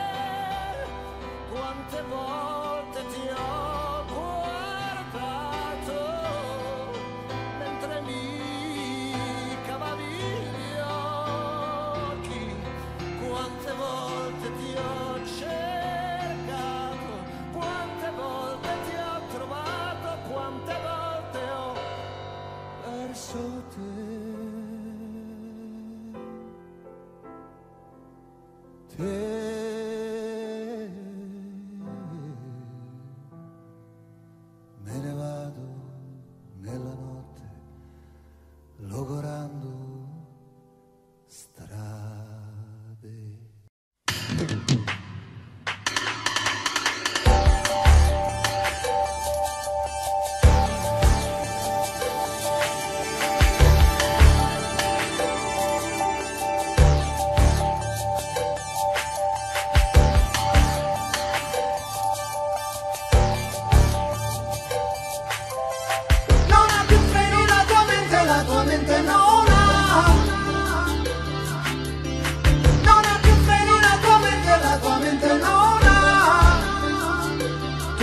quante volte ti ho guardato mentre mi cavavi gli occhi, quante volte ti ho cercato, quante volte ti ho trovato, quante volte ho perso te. Te me ne vado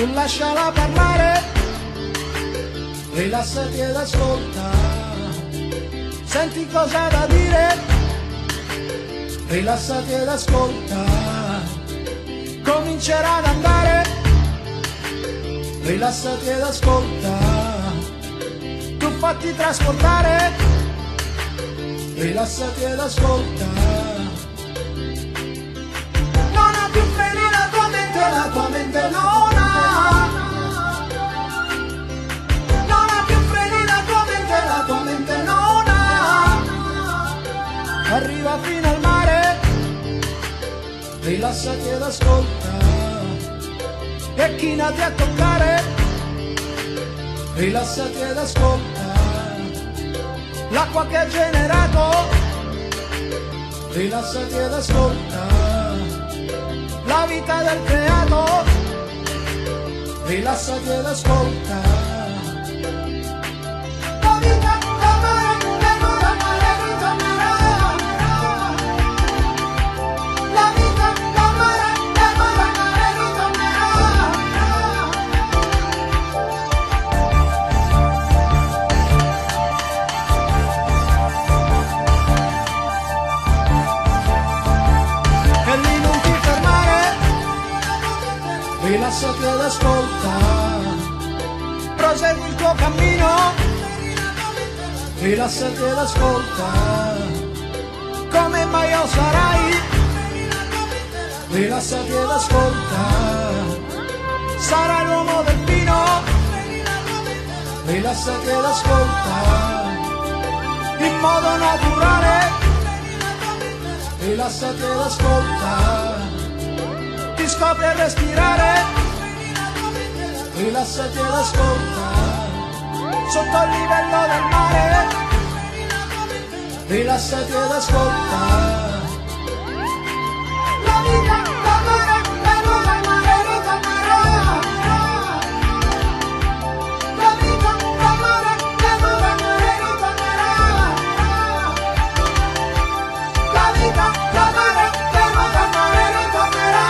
tu lasciala parlare, rilassati ed ascolta, senti cosa da dire, rilassati ed ascolta, comincerà ad andare, rilassati ed ascolta, tu fatti trasportare, rilassati ed ascolta, non ha più freni la tua mente, la tua mente non ha, non ha più freni la tua mente, la tua mente non ha, arriva fino al mare, rilassati ed ascolta, e chinati a toccare, rilassati ed ascolta, l'acqua che ha generato, rilassati ed ascolta, la vita del creato, rilassati ed ascolta, la vita del mare, del mare, mare, ritornerà, la vita del mare, del mare, mare, ritornerà. E lì non ti fermare, rilassati ed ascolta, prosegui il tuo cammino, rilassati ed ascolta, come mai io sarai, rilassati ed ascolta, sarai l'uomo del vino, rilassati ed ascolta, in modo naturale, rilassati ed ascolta, ti scopri a respirare, rilassati ed ascolta, sotto il livello del mare, rilassati ed ascolta, la vita del mare, del mare, mare ritornerà, la vita del mare, del mare, mare ritornerà, la vita del mare, del mare, mare ritornerà.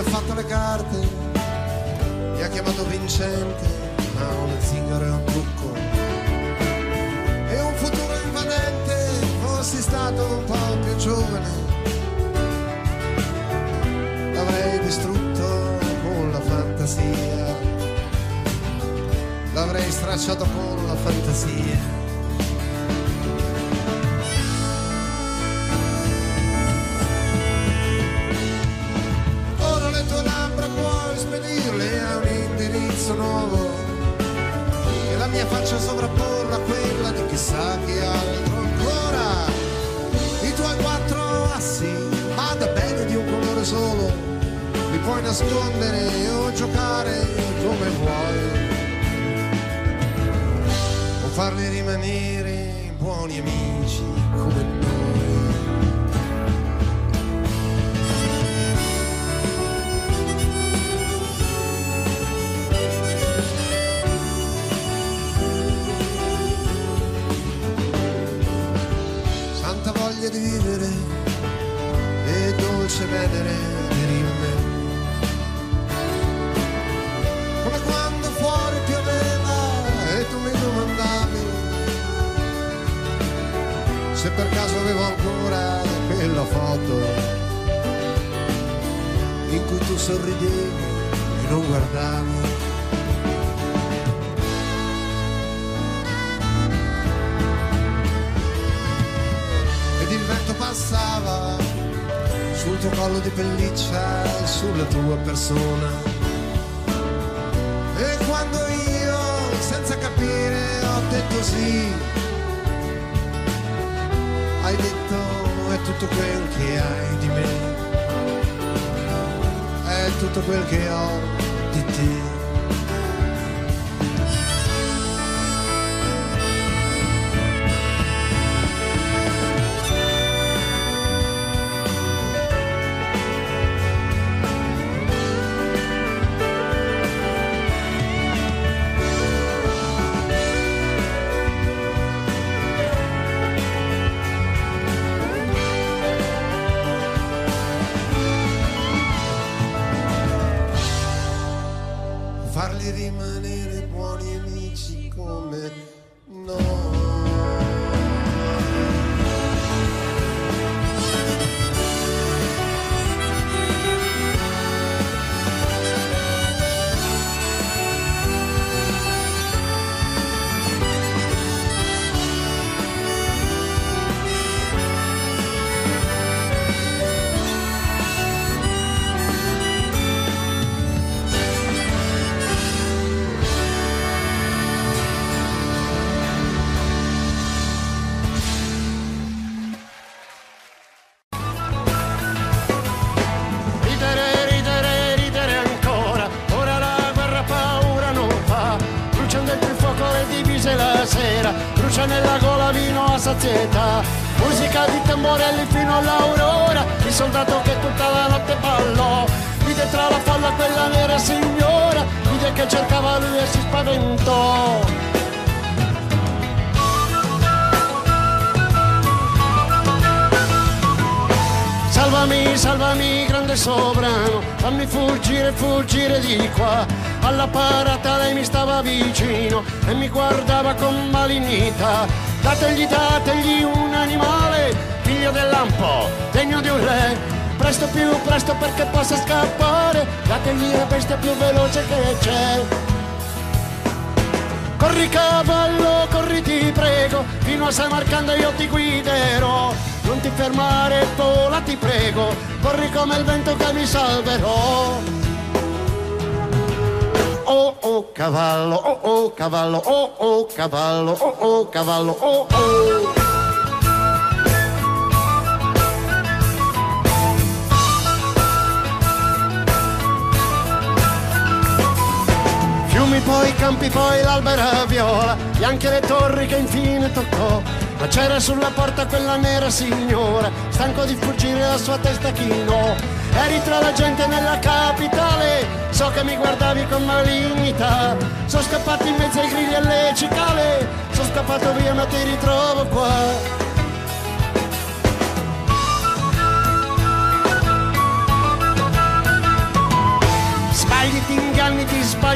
fatto le carte, mi ha chiamato vincente, ma un zingaro e un trucco e un futuro invadente. Fossi stato un po' più giovane, l'avrei distrutto con la fantasia, l'avrei stracciato con la fantasia. Ora le tue labbra puoi spedirle a un indirizzo nuovo e la mia faccia sovrapporla a quella di chissà che altro ancora. I tuoi quattro assi, vada bene di un colore solo, li puoi nascondere o giocare come vuoi, o farli rimanere buoni amici come noi. Santa voglia di vivere e dolce venere di rime, come quando fuori pioveva e tu mi domandavi se per caso avevo ancora quella foto in cui tu sorridevi e non guardavi. Ed il vento passava sul tuo collo di pelliccia e sulla tua persona, e quando io senza capire ho detto sì, hai detto è tutto quel che hai di me, è tutto quel che ho di te. Farli rimanere buoni amici come noi. Brucia nella gola vino a sazietà, musica di tamborelli fino all'aurora, il soldato che tutta la notte ballò, vide tra la folla quella nera signora, vide che cercava lui e si spaventò. Salvami, salvami, grande sovrano, fammi fuggire, fuggire di qua. Alla parata lei mi stava vicino e mi guardava con malignità. Dategli, dategli un animale, figlio del lampo, degno di un re. Presto, più presto perché possa scappare, dategli la bestia più veloce che c'è. Corri cavallo, corri ti prego, fino a Samarcanda io ti guiderò. Non ti fermare, vola ti prego, corri come il vento che mi salverò. Oh oh cavallo, oh oh cavallo, oh oh cavallo, oh oh cavallo, oh oh. Fiumi poi, campi poi, l'albera viola, bianche le torri che infine toccò. Ma c'era sulla porta quella nera signora, stanco di fuggire la sua testa chinò. Eri tra la gente nella capitale, so che mi guardavi con malignità. Sono scappato in mezzo ai grilli e alle cicale, sono scappato via ma ti ritrovo qua.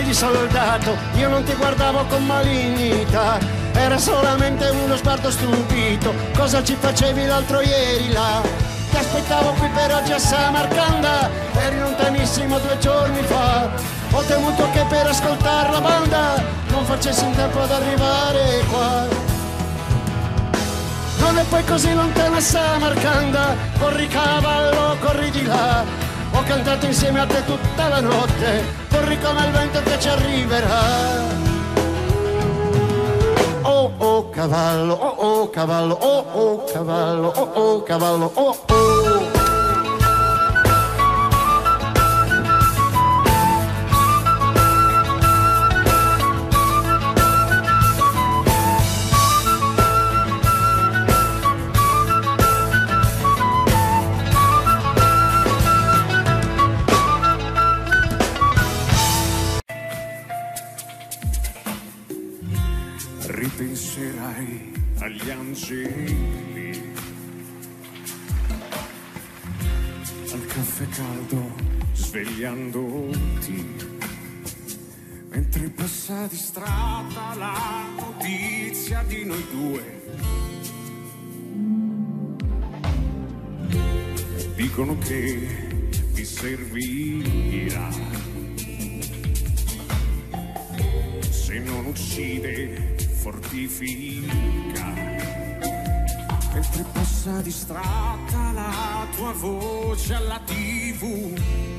di soldato, io non ti guardavo con malignità, era solamente uno sguardo stupito. Cosa ci facevi l'altro ieri là? Ti aspettavo qui per oggi a Samarcanda, eri lontanissimo due giorni fa. Ho temuto che per ascoltare la banda non facessi in tempo ad arrivare qua. Non è poi così lontana Samarcanda, corri cavallo, corri di là. Ho cantato insieme a te tutta la notte, corri come il vento che ci arriverà. Oh oh cavallo, oh oh cavallo, oh oh cavallo, oh oh cavallo, oh oh. Ripenserai agli angeli, al caffè caldo svegliandoti, mentre passa di strada la notizia di noi due. Dicono che ti servirà, se non uccide fortifica. Mentre passa distratta la tua voce alla tivù,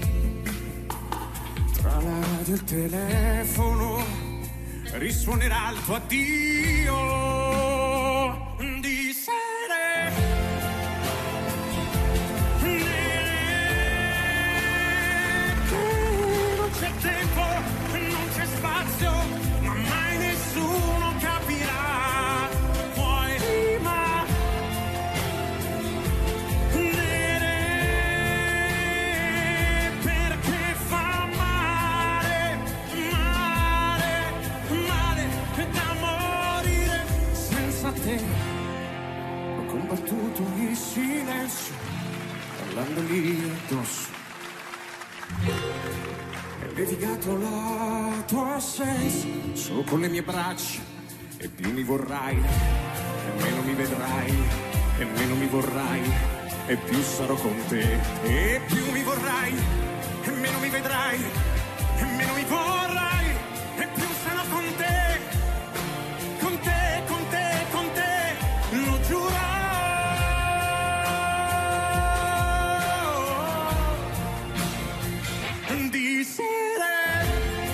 tra la radio e il telefono risuonerà il tuo addio di sere. Non c'è tempo, non c'è spazio, ma mai nessuno capirà. Puoi rima nere, perché fa male, male, male da morire senza te. Ho combattuto il silenzio parlandogli addosso, e levigato la tua assenza solo con le mie braccia. E più mi vorrai, e meno mi vedrai, e meno mi vorrai, e più sarò con te. E più mi vorrai, e meno mi vedrai, e meno mi vorrai, e più sarò con te. Con te, con te, con te, lo giuro. Di sere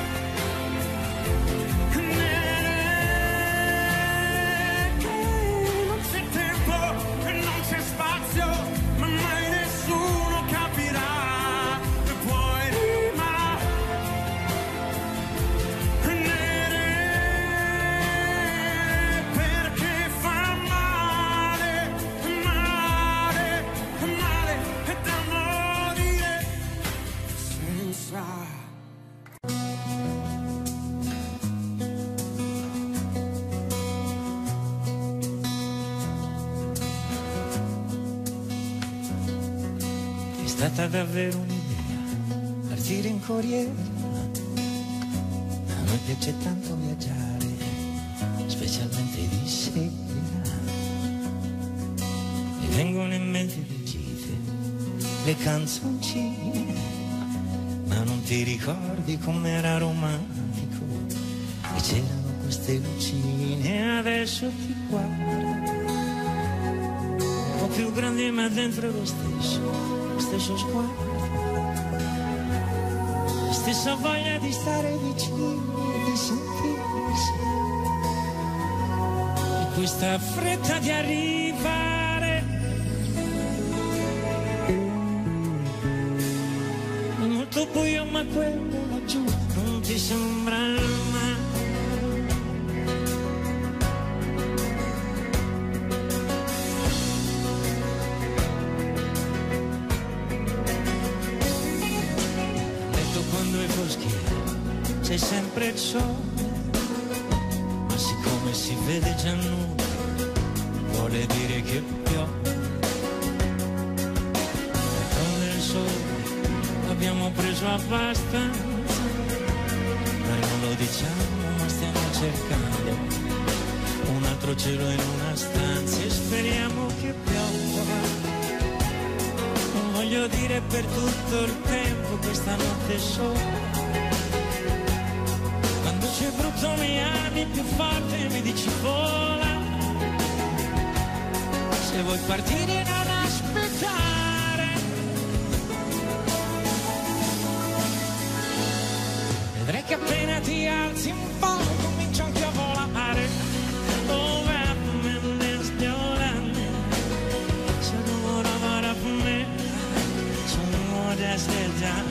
non c'è tempo, non c'è spazio, ma mai nessuno capirà. Puoi rima nere, perché fa male, male, male da morire senza. È stata davvero un'idea partire in corriere. A noi piace tanto viaggiare, specialmente di sera. Mi vengono in mente le gite, le canzoncine, ma non ti ricordi com'era romantico e c'erano queste lucine. Adesso ti guardo, un po' più grande ma dentro lo stesso, lo stesso sguardo, la stessa voglia di stare vicini e di sentirsi, e questa fretta di arrivare. È molto buio ma quello laggiù non ti sembra mai. C'è sempre il sole, ma siccome si vede già nulla, vuole dire che piove. E con il sole abbiamo preso abbastanza, ma lo diciamo, ma stiamo cercando un altro cielo in una stanza e speriamo che piova. Non voglio dire per tutto il tempo, questa notte sola. Quando c'è brutto mi ami più forte, mi dici vola. Se vuoi partire non aspettare, vedrai che appena ti alzi un po' comincio anche a volare. Oh, me stiolando, sono ora per me, sono modeste già.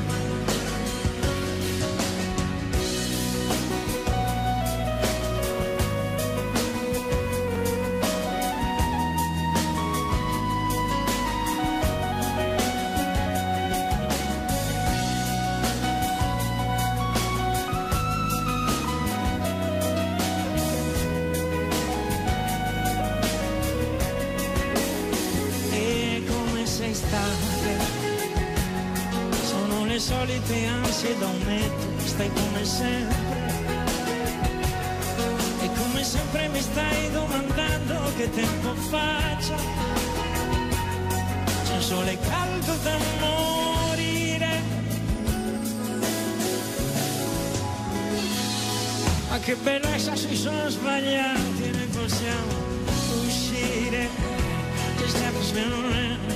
Sono le solite ansie da un metro, stai come sempre. E come sempre mi stai domandando che tempo faccia. C'è un sole caldo da morire. Ma che bellezza, si sono sbagliati, noi possiamo uscire. Che stiamo svelando.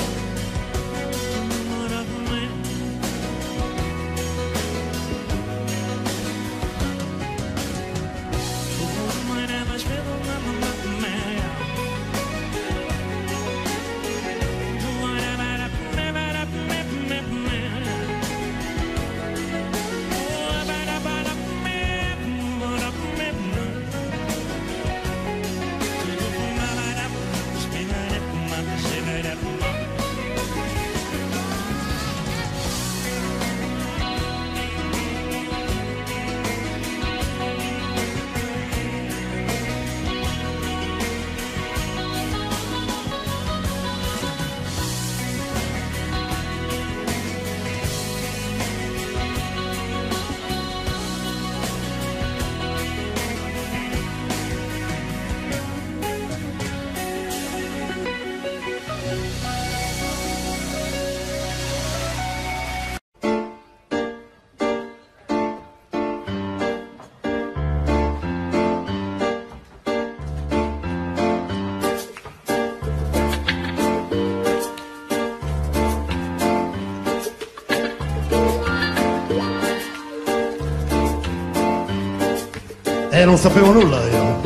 E non sapevo nulla io.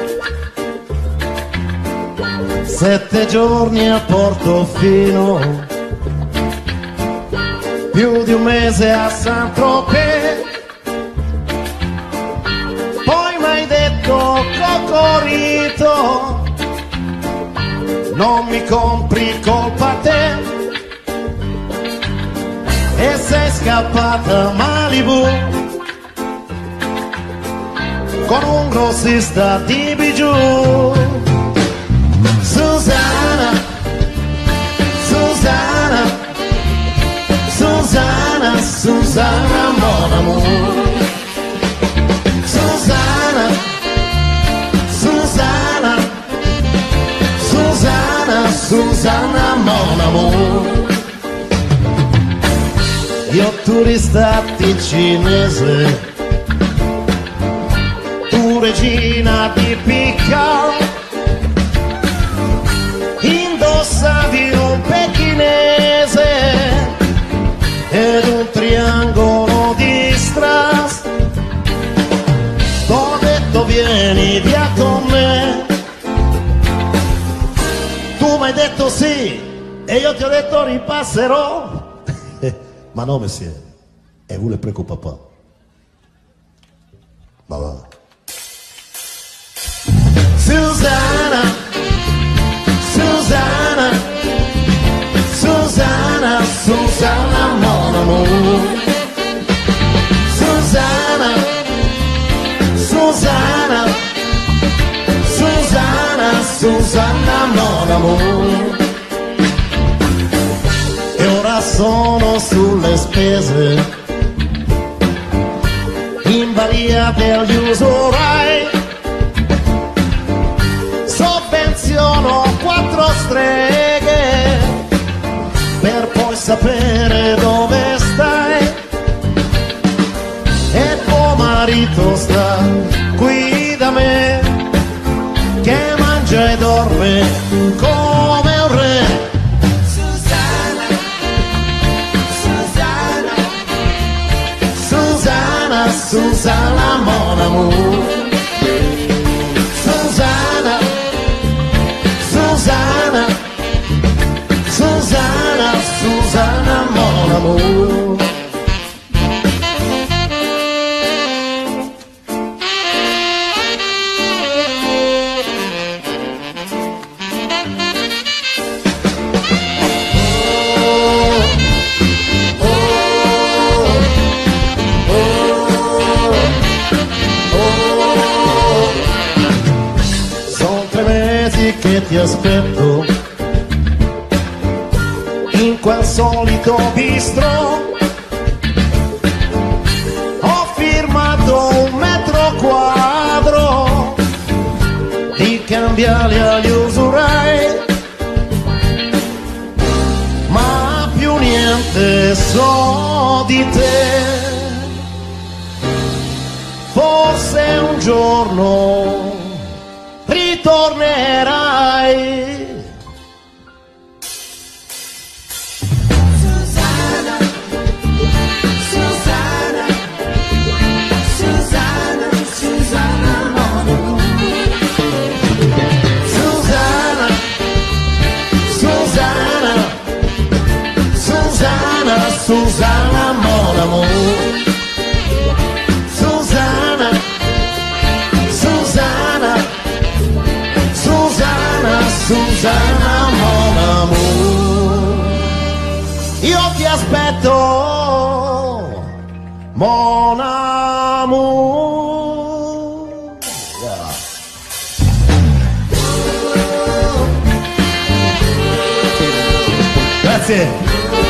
Sette giorni a Portofino, più di un mese a Saint-Tropez. Poi m'hai detto Cocorito, non mi compri, colpa a te. E sei scappata a Malibu con un grossista di bijou. Susanna, Susanna, Susanna, Susanna, mon amour. Susanna, Susanna, Susanna, Susanna, mon amour. Io turista ticinese, regina di picca, indossavi un pechinese ed un triangolo di strass. T'ho detto vieni via con me, tu m'hai detto sì e io ti ho detto ripasserò. Ma no, monsieur, e vous ne preoccupa pas. Ma va. Susanna, Susanna, Susanna, Susanna, mon amour. Susanna, Susanna, Susanna, Susanna, mon amour. E ora sono sulle spese in terra degli usurai. Sovvenziono quattro streghe per poi sapere dove stai. E tuo marito sta qui da me, che mangia e dorme come un re. Susanna, Susanna, Susanna, Susanna, mon amour. Susanna, Susanna, Susanna, Susanna, mon amour. Che ti aspetto in quel solito bistro. Ho firmato un metro quadro di cambiali agli usurai, ma più niente so di te. Forse un giorno ritornerai. Susanna, Susanna, Susanna, Susanna, mon amour. Susanna, Susanna, Susanna, Susanna, mon amour. Susanna, Susanna, Susanna, Susanna, mon amour. Io ti aspetto, mon amour. Yeah. Grazie.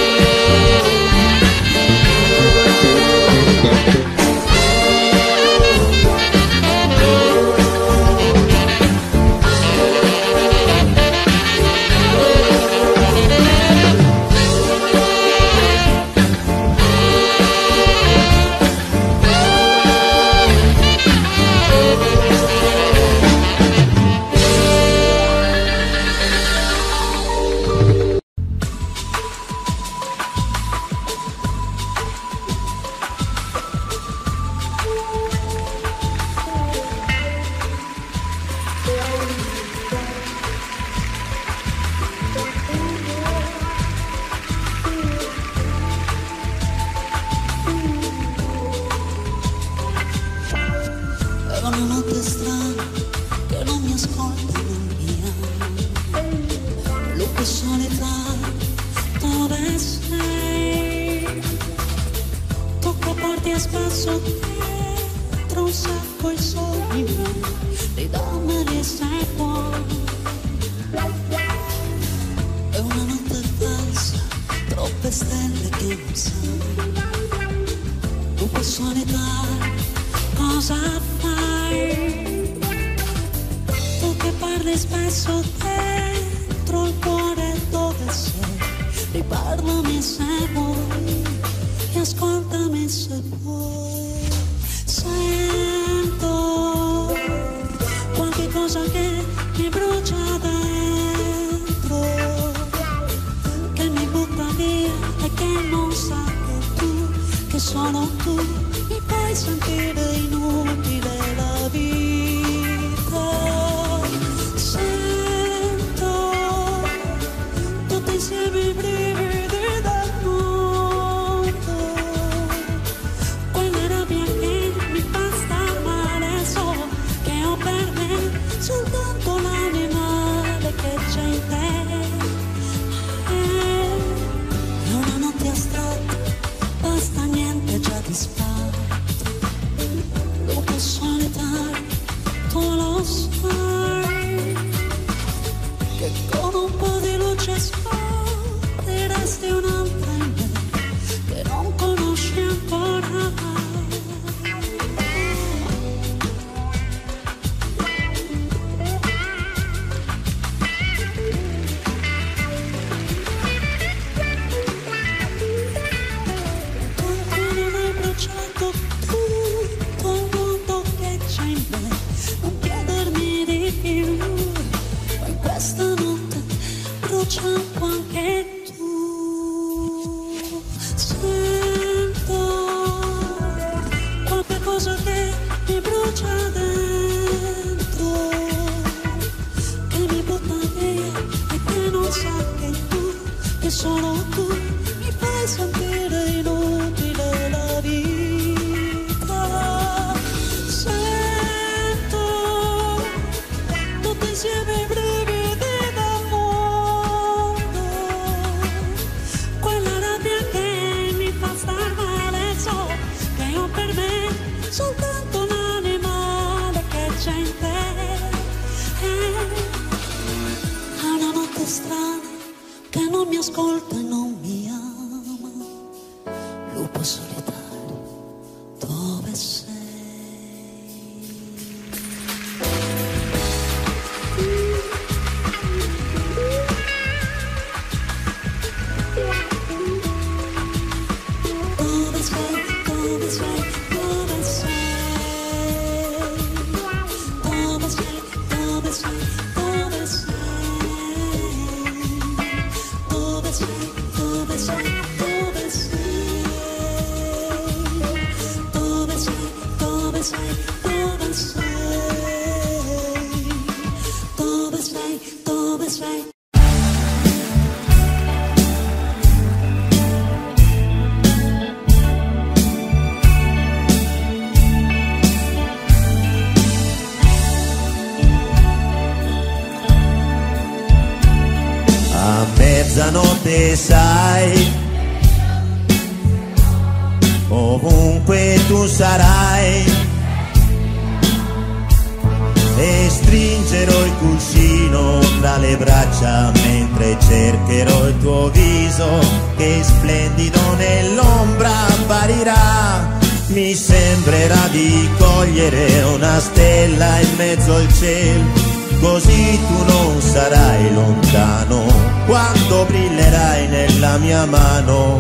È una notte strana che non mi ascolta via. Lupo solità, dove sei? Tocca porti a spasso dentro un sacco i sogni miei, ridammeli se puoi. È una notte falsa, troppe stelle che non sai. Lupo solità, cosa fai? Tu che parli spesso dentro il cuore dove sei, riparlami se vuoi e ascoltami se puoi. Sento qualche cosa che mi brucia dentro, che mi butta via e che non sa che tu, che sono tu, mi fai sentire inutile la vita. Sento tutti insieme i brividi del mondo, quella rabbia che mi fa star male, so che ho per me soltanto shampoo anche tu. Sento qualche cosa che mi brucia dentro, che mi butta via e che non sa che tu, che solo tu, mi fai sentire inutile la vita. Sento tutti insieme i brividi del mondo, quella rabbia che mi fa star male, so che ho per me soltanto un animale che c'è in te. È una notte strana che non mi ascolta e non mi ama. Lupo solitario, dove sei? Dove sei? Dove sei? Dove sei? Dove sei? Dove sei? Dove sei? Dove sei? Dove sei? Dove sei? Dove sei? Dove sei? Dove sei? Dove sei? Dove sei? A mezzanotte sai, ovunque tu sarai, e stringerò il cuscino tra le braccia mentre cercherò il tuo viso che splendido nell'ombra apparirà. Mi sembrerà di cogliere una stella in mezzo al cielo, così tu non sarai lontano quando brillerai nella mia mano.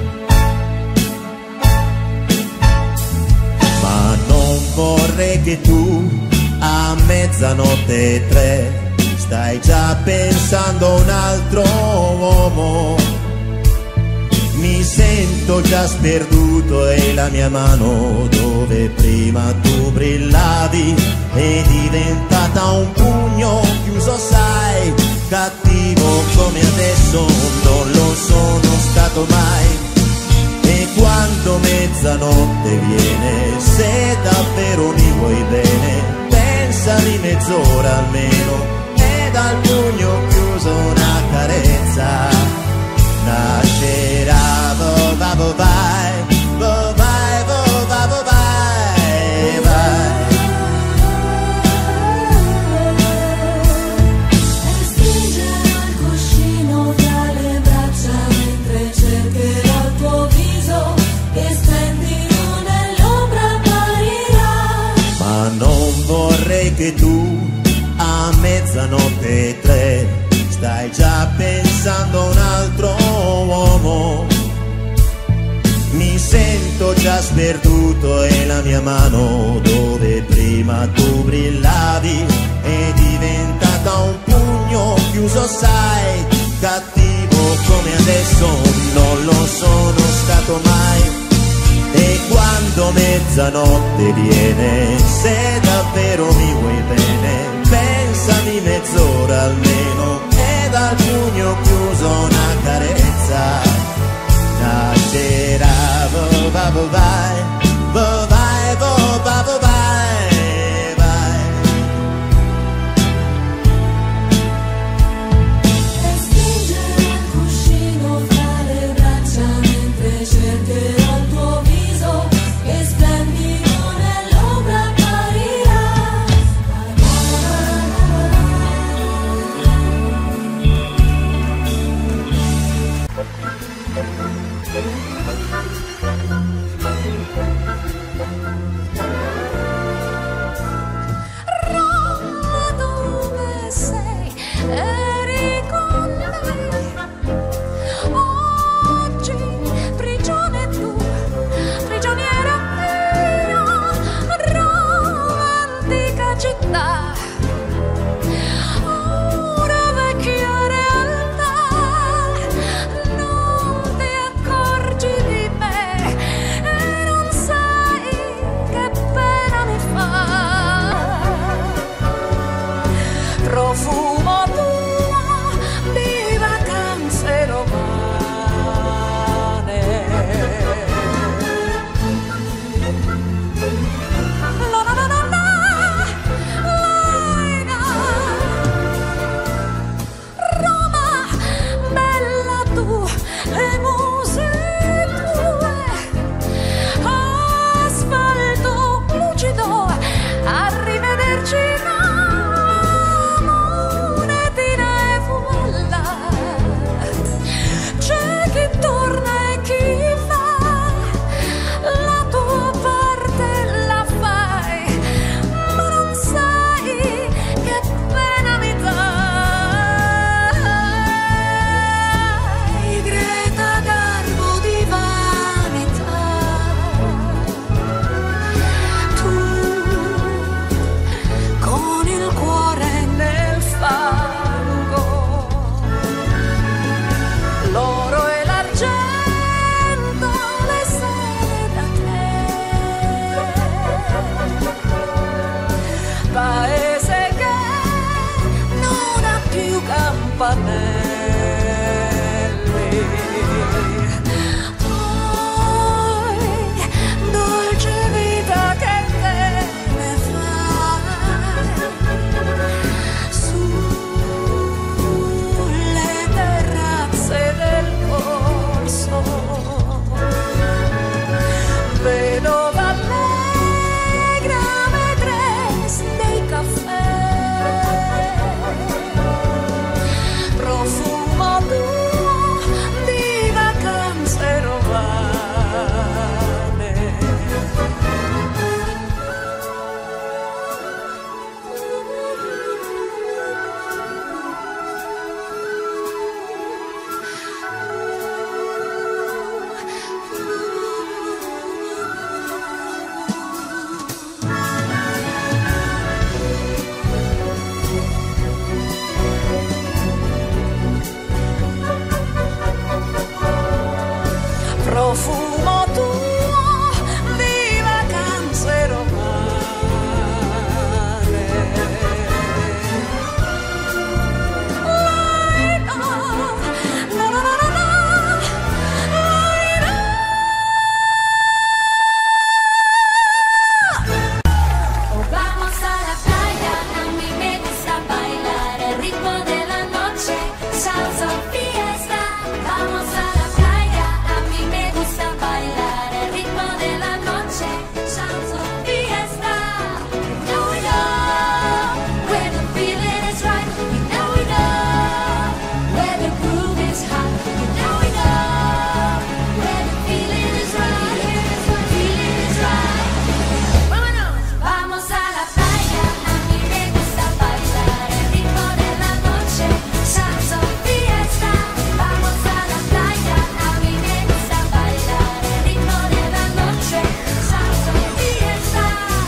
Ma non vorrei che tu a mezzanotte e tre stai già pensando a un altro uomo. Mi sento già sperduto e la mia mano dove prima tu brillavi è diventata un pugno chiuso, sai, cattivo come adesso non lo sono stato mai. E quando mezzanotte viene, se davvero mi vuoi bene, pensami mezz'ora almeno e dal pugno chiuso una carezza nascerà. Vo va vo vai, vo vai, vo va vo vai, vai. E stringerò il cuscino tra le braccia mentre cercherò il tuo viso che splendido nell'ombra apparirà. Ma non vorrei che tu a mezzanotte e tre stai già pensando a un altro uomo. Mi sento già sperduto e la mia mano dove prima tu brillavi è diventata un pugno chiuso, sai, cattivo come adesso non lo sono stato mai. E quando mezzanotte viene, se davvero mi vuoi bene, pensami mezz'ora almeno e dal pugno chiuso una carezza nascerà. Vo va vo vai, vo vai, vo va vo vai, vai. E stringerò il cuscino tra le braccia mentre cercherò il tuo viso che splendido nell'ombra apparirà. campanelli. Poi, dolce vita che te ne fai sulle terrazze del corso, vedova allegra vedresti dei caffè, profumo tuo di vacanze romane. Profumo tuo di vacanze romane. Laila, la la la la la, Laila. Oh, vamos a la playa, a mí me gusta bailar el ritmo de la noche, salsa, fiesta. Vamos a la playa, a mí me gusta bailar el ritmo de la noche, salsa, fiesta. You know we know where the feeling is right. You know we know where the groove is hot. You know we know where the feeling is right. Feeling is right. Vámonos. Vamos a la playa, a mí me gusta bailar el ritmo de la noche, salsa, fiesta. Vamos a la playa, a mí me gusta bailar el ritmo de la noche, salsa, fiesta.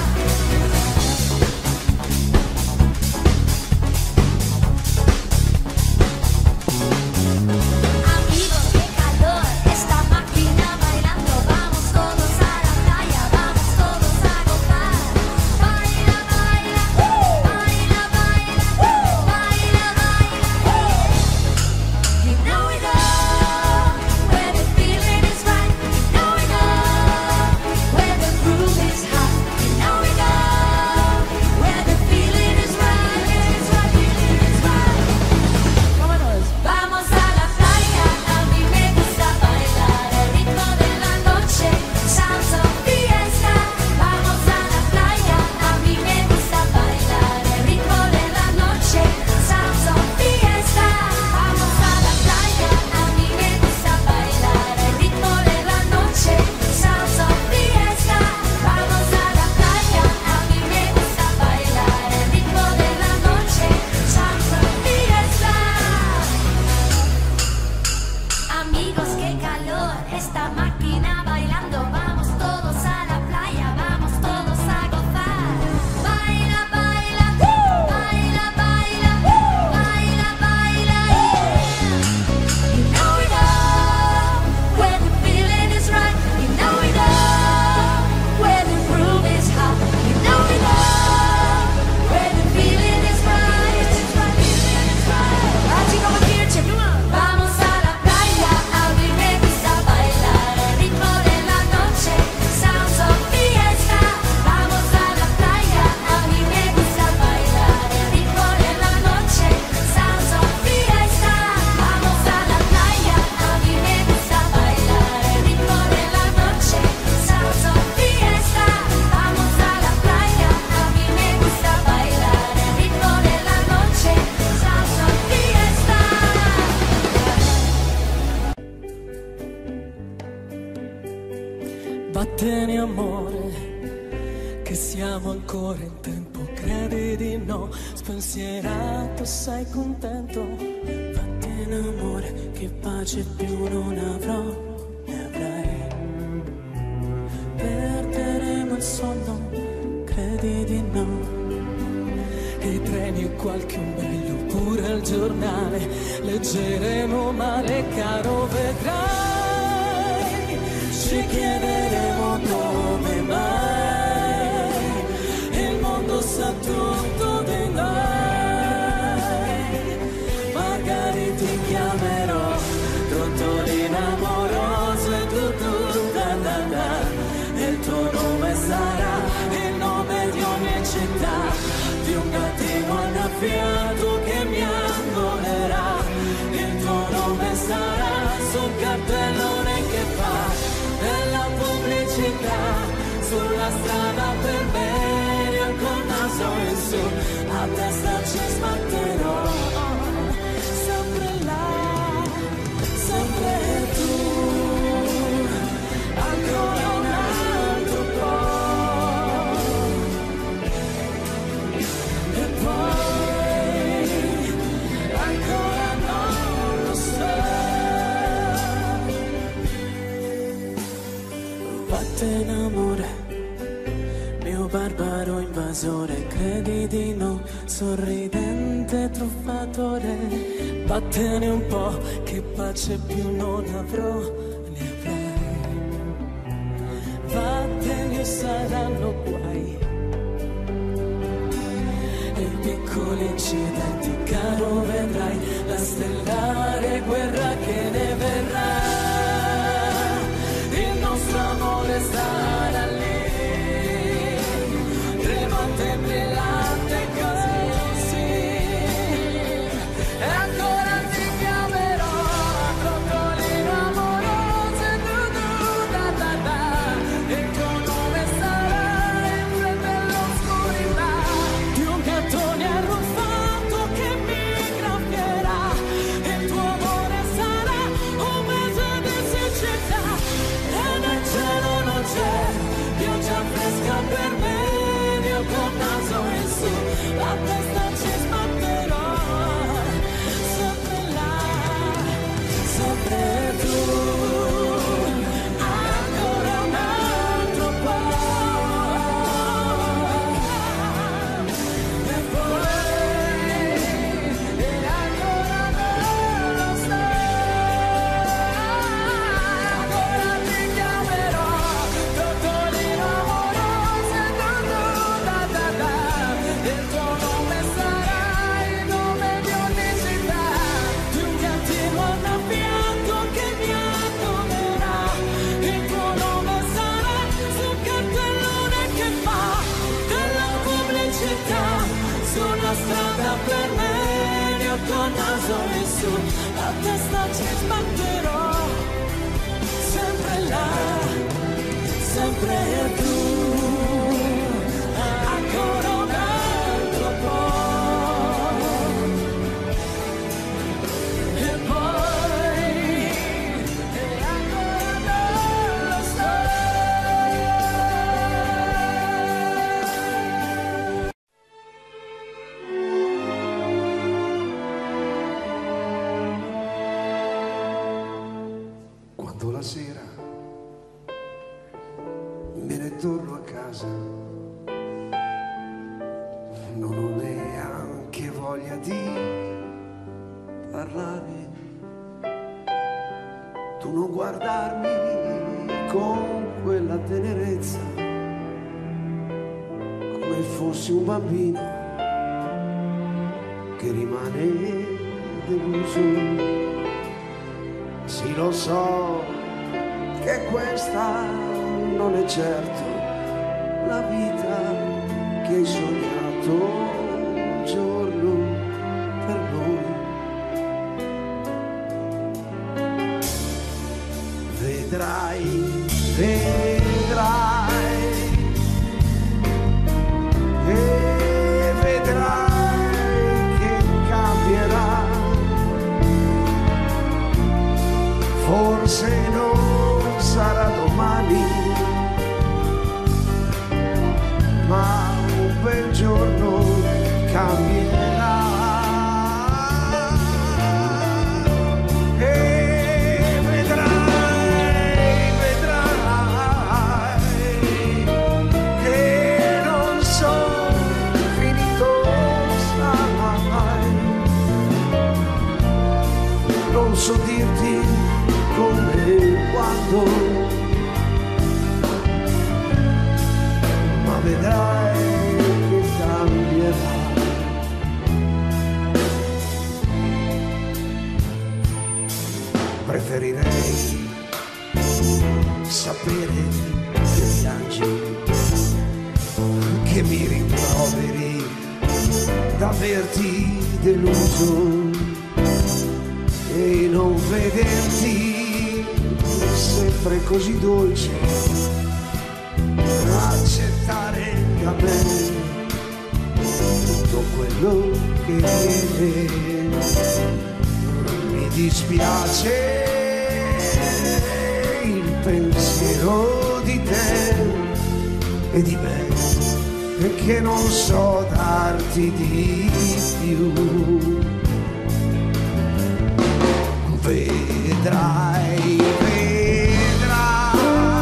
Amigos, qué calor, esta máquina bailando. Vamos todos a la playa, vamos todos a gozar. Baila, baila, baila, baila, baila, baila. You know we know where the feeling is right. You know we know where the groove is hot. You know we know where the feeling is right. It's right, feeling is right. Vámonos. Vamos a la playa, a mí me gusta bailar el ritmo de la noche, salsa, fiesta. Vamos a la playa, a mí me gusta bailar el ritmo de la noche, salsa, fiesta. Vamos a la playa, a mí me gusta bailar el ritmo de la noche, salsa, fiesta. Vamos a la playa, a mí me gusta bailar el ritmo de la noche, salsa, fiesta. Amigos, qué calor, esta máquina bailando. Vamos todos a la playa, vamos todos a gozar. Baila, baila, baila, baila, baila, baila, yeah. You know we know where the feeling is right. You know we know where the groove is hot. You know we know where the feeling is right. It's right, feeling is right. Ah, chico, come here, check, come on. Vamos a la playa, a mí me gusta bailar el ritmo de la noche, salsa, fiesta. Vamos a la playa, a mí me gusta bailar el ritmo de la noche, salsa, fiesta. Vamos a la playa, a mí me gusta bailar el ritmo de la noche, salsa, fiesta. Vamos a la playa, a mí me gusta bailar el ritmo de la noche, salsa, fiesta. Vattene amore, che siamo ancora in tempo, credi di no, spensierato sei contento. Vattene amore, che pace più non avrò, ne avrai. Perderemo il sonno, credi di no, e i treni e qualche ombello, pure il giornale, leggeremo male caro, vedrai, ci chiederemo come mai il mondo sa tutto di noi, magari fiato che mi annoierà, il tuo nome sarà sul cartellone che fa della pubblicità. Sulla strada per bene col naso in su, a testa ci sbatterò, sempre là, sempre tu, ancora un altro po', e poi ancora non lo so. Vattene amore, mio barbaro invasore, credi di no, sorridente truffatore. Vattene un po', che pace più non avrò, ne avrai. Vattene, saranno guai e piccoli incidenti, caro, vedrai la stellare guerra che ne verrà. Il nostro amore sarà lì, tremante, brillante così, e ancora ti chiamerò, crocodilo amoroso, du du da da da, e il tuo nome sarà sempre nell'oscurità, di un gattone arruffato che mi graffierà, e il tuo amore sarà un mese di siccità, e nel cielo non c'è pioggia fresca per me, col naso in su, la testa ci sbatterò, sempre là, sempre tu, ancora un altro po', e poi, e ancora non lo so, ancora ti chiamerò, crocodilo amoroso, il tuo nome sarà il nome di unicità, di un gattino annaffiato che mi annoierà, il tuo nome sarà sul cartellone che fa della pubblicità, sulla strada per me, io col naso in su, la testa ci sbatterò, sempre là, sempre tu, ancora un altro po', e poi, e ancora non lo so. Quando la sera me ne torno a casa, non ho neanche voglia di parlare, tu non guardarmi con quella tenerezza, come fossi un bambino che rimane deluso. Sì, lo so che questa non è certo la vita che hai sognato un giorno per noi. Vedrai, vedrai, e vedrai che cambierà. Forse non sarà domani, ma un bel giorno cambierà. E vedrai, vedrai che non sono finito, sai. Non so dirti come, quando, ma vedrai che cambierà. Preferirei sapere che piangi, che mi rimproveri d'averti deluso e non vederti sempre così dolce, accettare da me tutto quello che viene. Mi dispiace il pensiero di te e di me, perché non so darti di più. Vedrai, vedrai,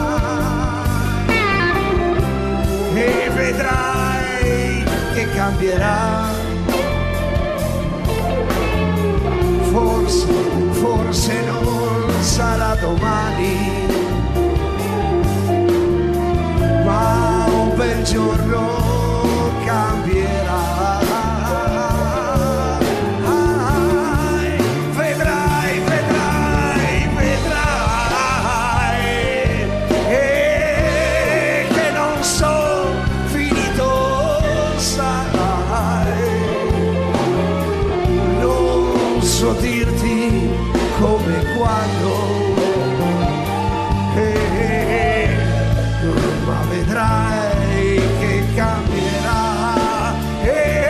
e vedrai che cambierà. Forse, forse non sarà domani, ma un bel giorno cambierà. Vedrai, vedrai, vedrai, e che non so finito sarai. Non so dirti come quando, eh, ma vedrai che cambierà. Eh,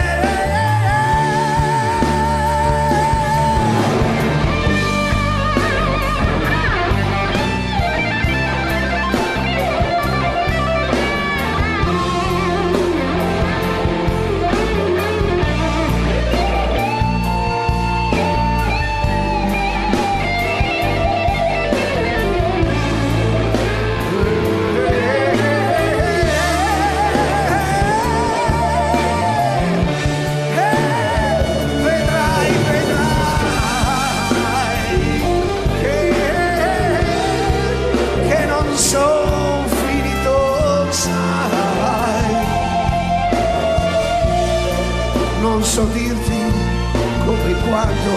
non so dirti come quando,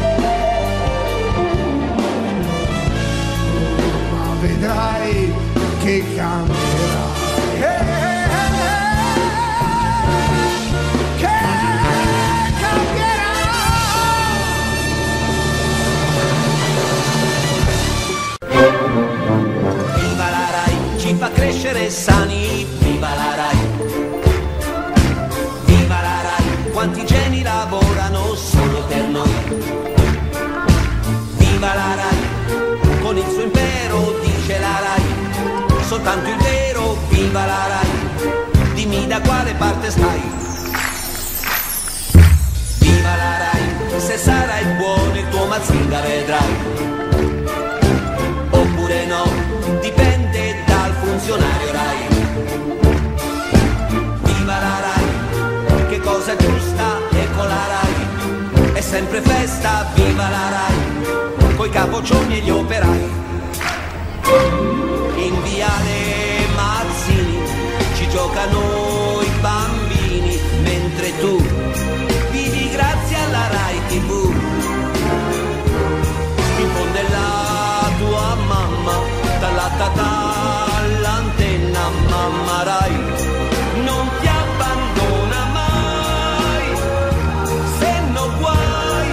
ma vedrai che cambierà. Che cambierà. Viva la Rai, ci fa crescere sani, viva la Rai. Quanti geni lavorano solo per noi. Viva la Rai, con il suo impero dice la Rai, soltanto il vero. Viva la Rai, dimmi da quale parte stai. Viva la Rai, se sarai buono il tuo Mazinga vedrai, oppure no, dipende dal funzionario Rai. Viva la Rai, che cosa giusta e con la Rai è sempre festa. Viva la Rai, coi capoccioni e gli operai. In viale Mazzini ci giocano i bambini, mentre tu vivi grazie alla Rai tivù. In fondo è la tua mamma, dalla tata all'antenna, mamma Rai non ti abbandona mai, se no guai.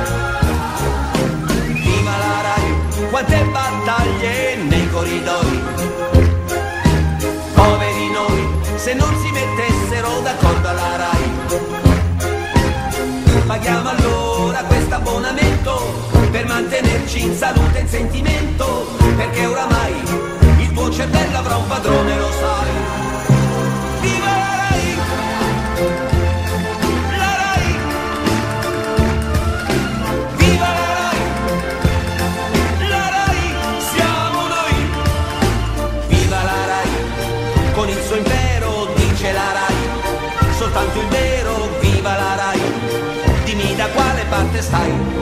Viva la Rai, quante battaglie nei corridoi, poveri noi se non si mettessero d'accordo alla Rai. Paghiamo allora questo abbonamento per mantenerci in salute e in sentimento, perché oramai il tuo cervello avrà un padrone, lo sai. Viva la Rai, la Rai, viva la Rai, la Rai, siamo noi. Viva la Rai, con il suo impero dice la Rai, soltanto il vero. Viva la Rai, dimmi da quale parte stai.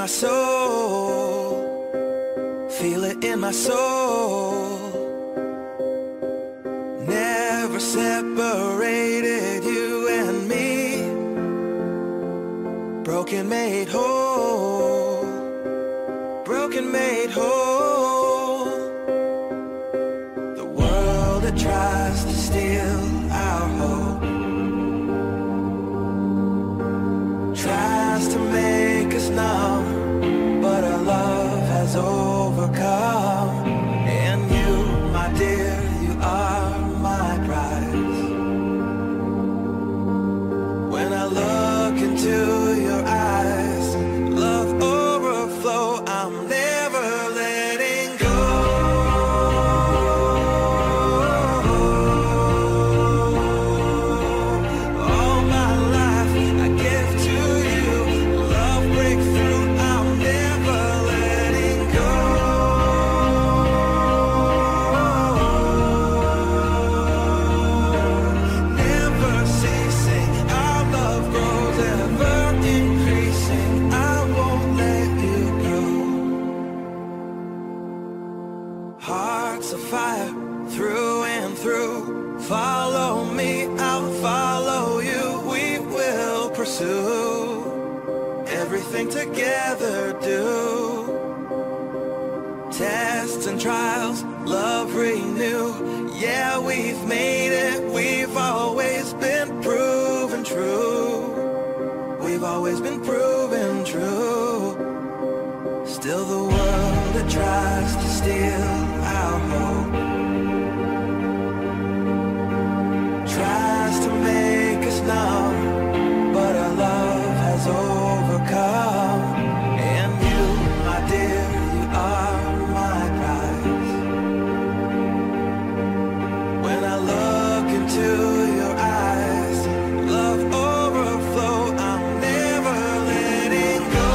my soul, feel it in my soul. Never separated you and me. Broken made whole, broken made whole. The world that tries to steal our hope tries to make us numb, but our love has overcome. And you, my dear, you are my prize. When I look into your eyes, love overflow, I'm never letting go. All my life I give to you, love breakthrough, I'm never letting go. Never ceasing, our love grows, ever increasing, I won't let you go. Hearts of fire, through and through. Follow me, I'll follow you. We will pursue everything together, do. Tests and trials, love renew. Yeah, we've made it, we've always been proven true. We've always been proven true. Still the world that tries to steal our hope tries to make us numb, but our love has overcome. And you, my dear, you are my prize. When I look into your eyes, love overflow, I'm never letting go.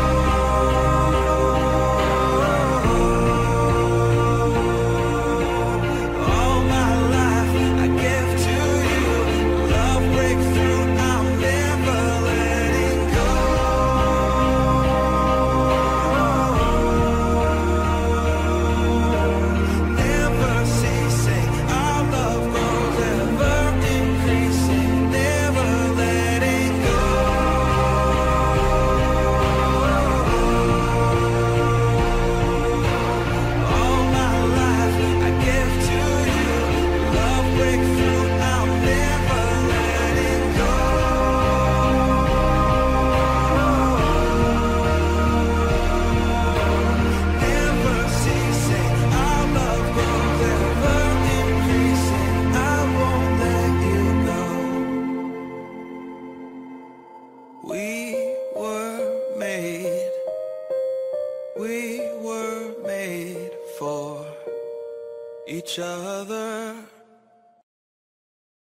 All my life I give to you, love breakthrough, I'm never letting go. Never ceasing, our love grows, ever increasing, never letting go. All my life I give to you, love breakthrough, I'm never letting go. Never ceasing, our love grows, ever increasing, I won't let you go. We were made, we were made for each other.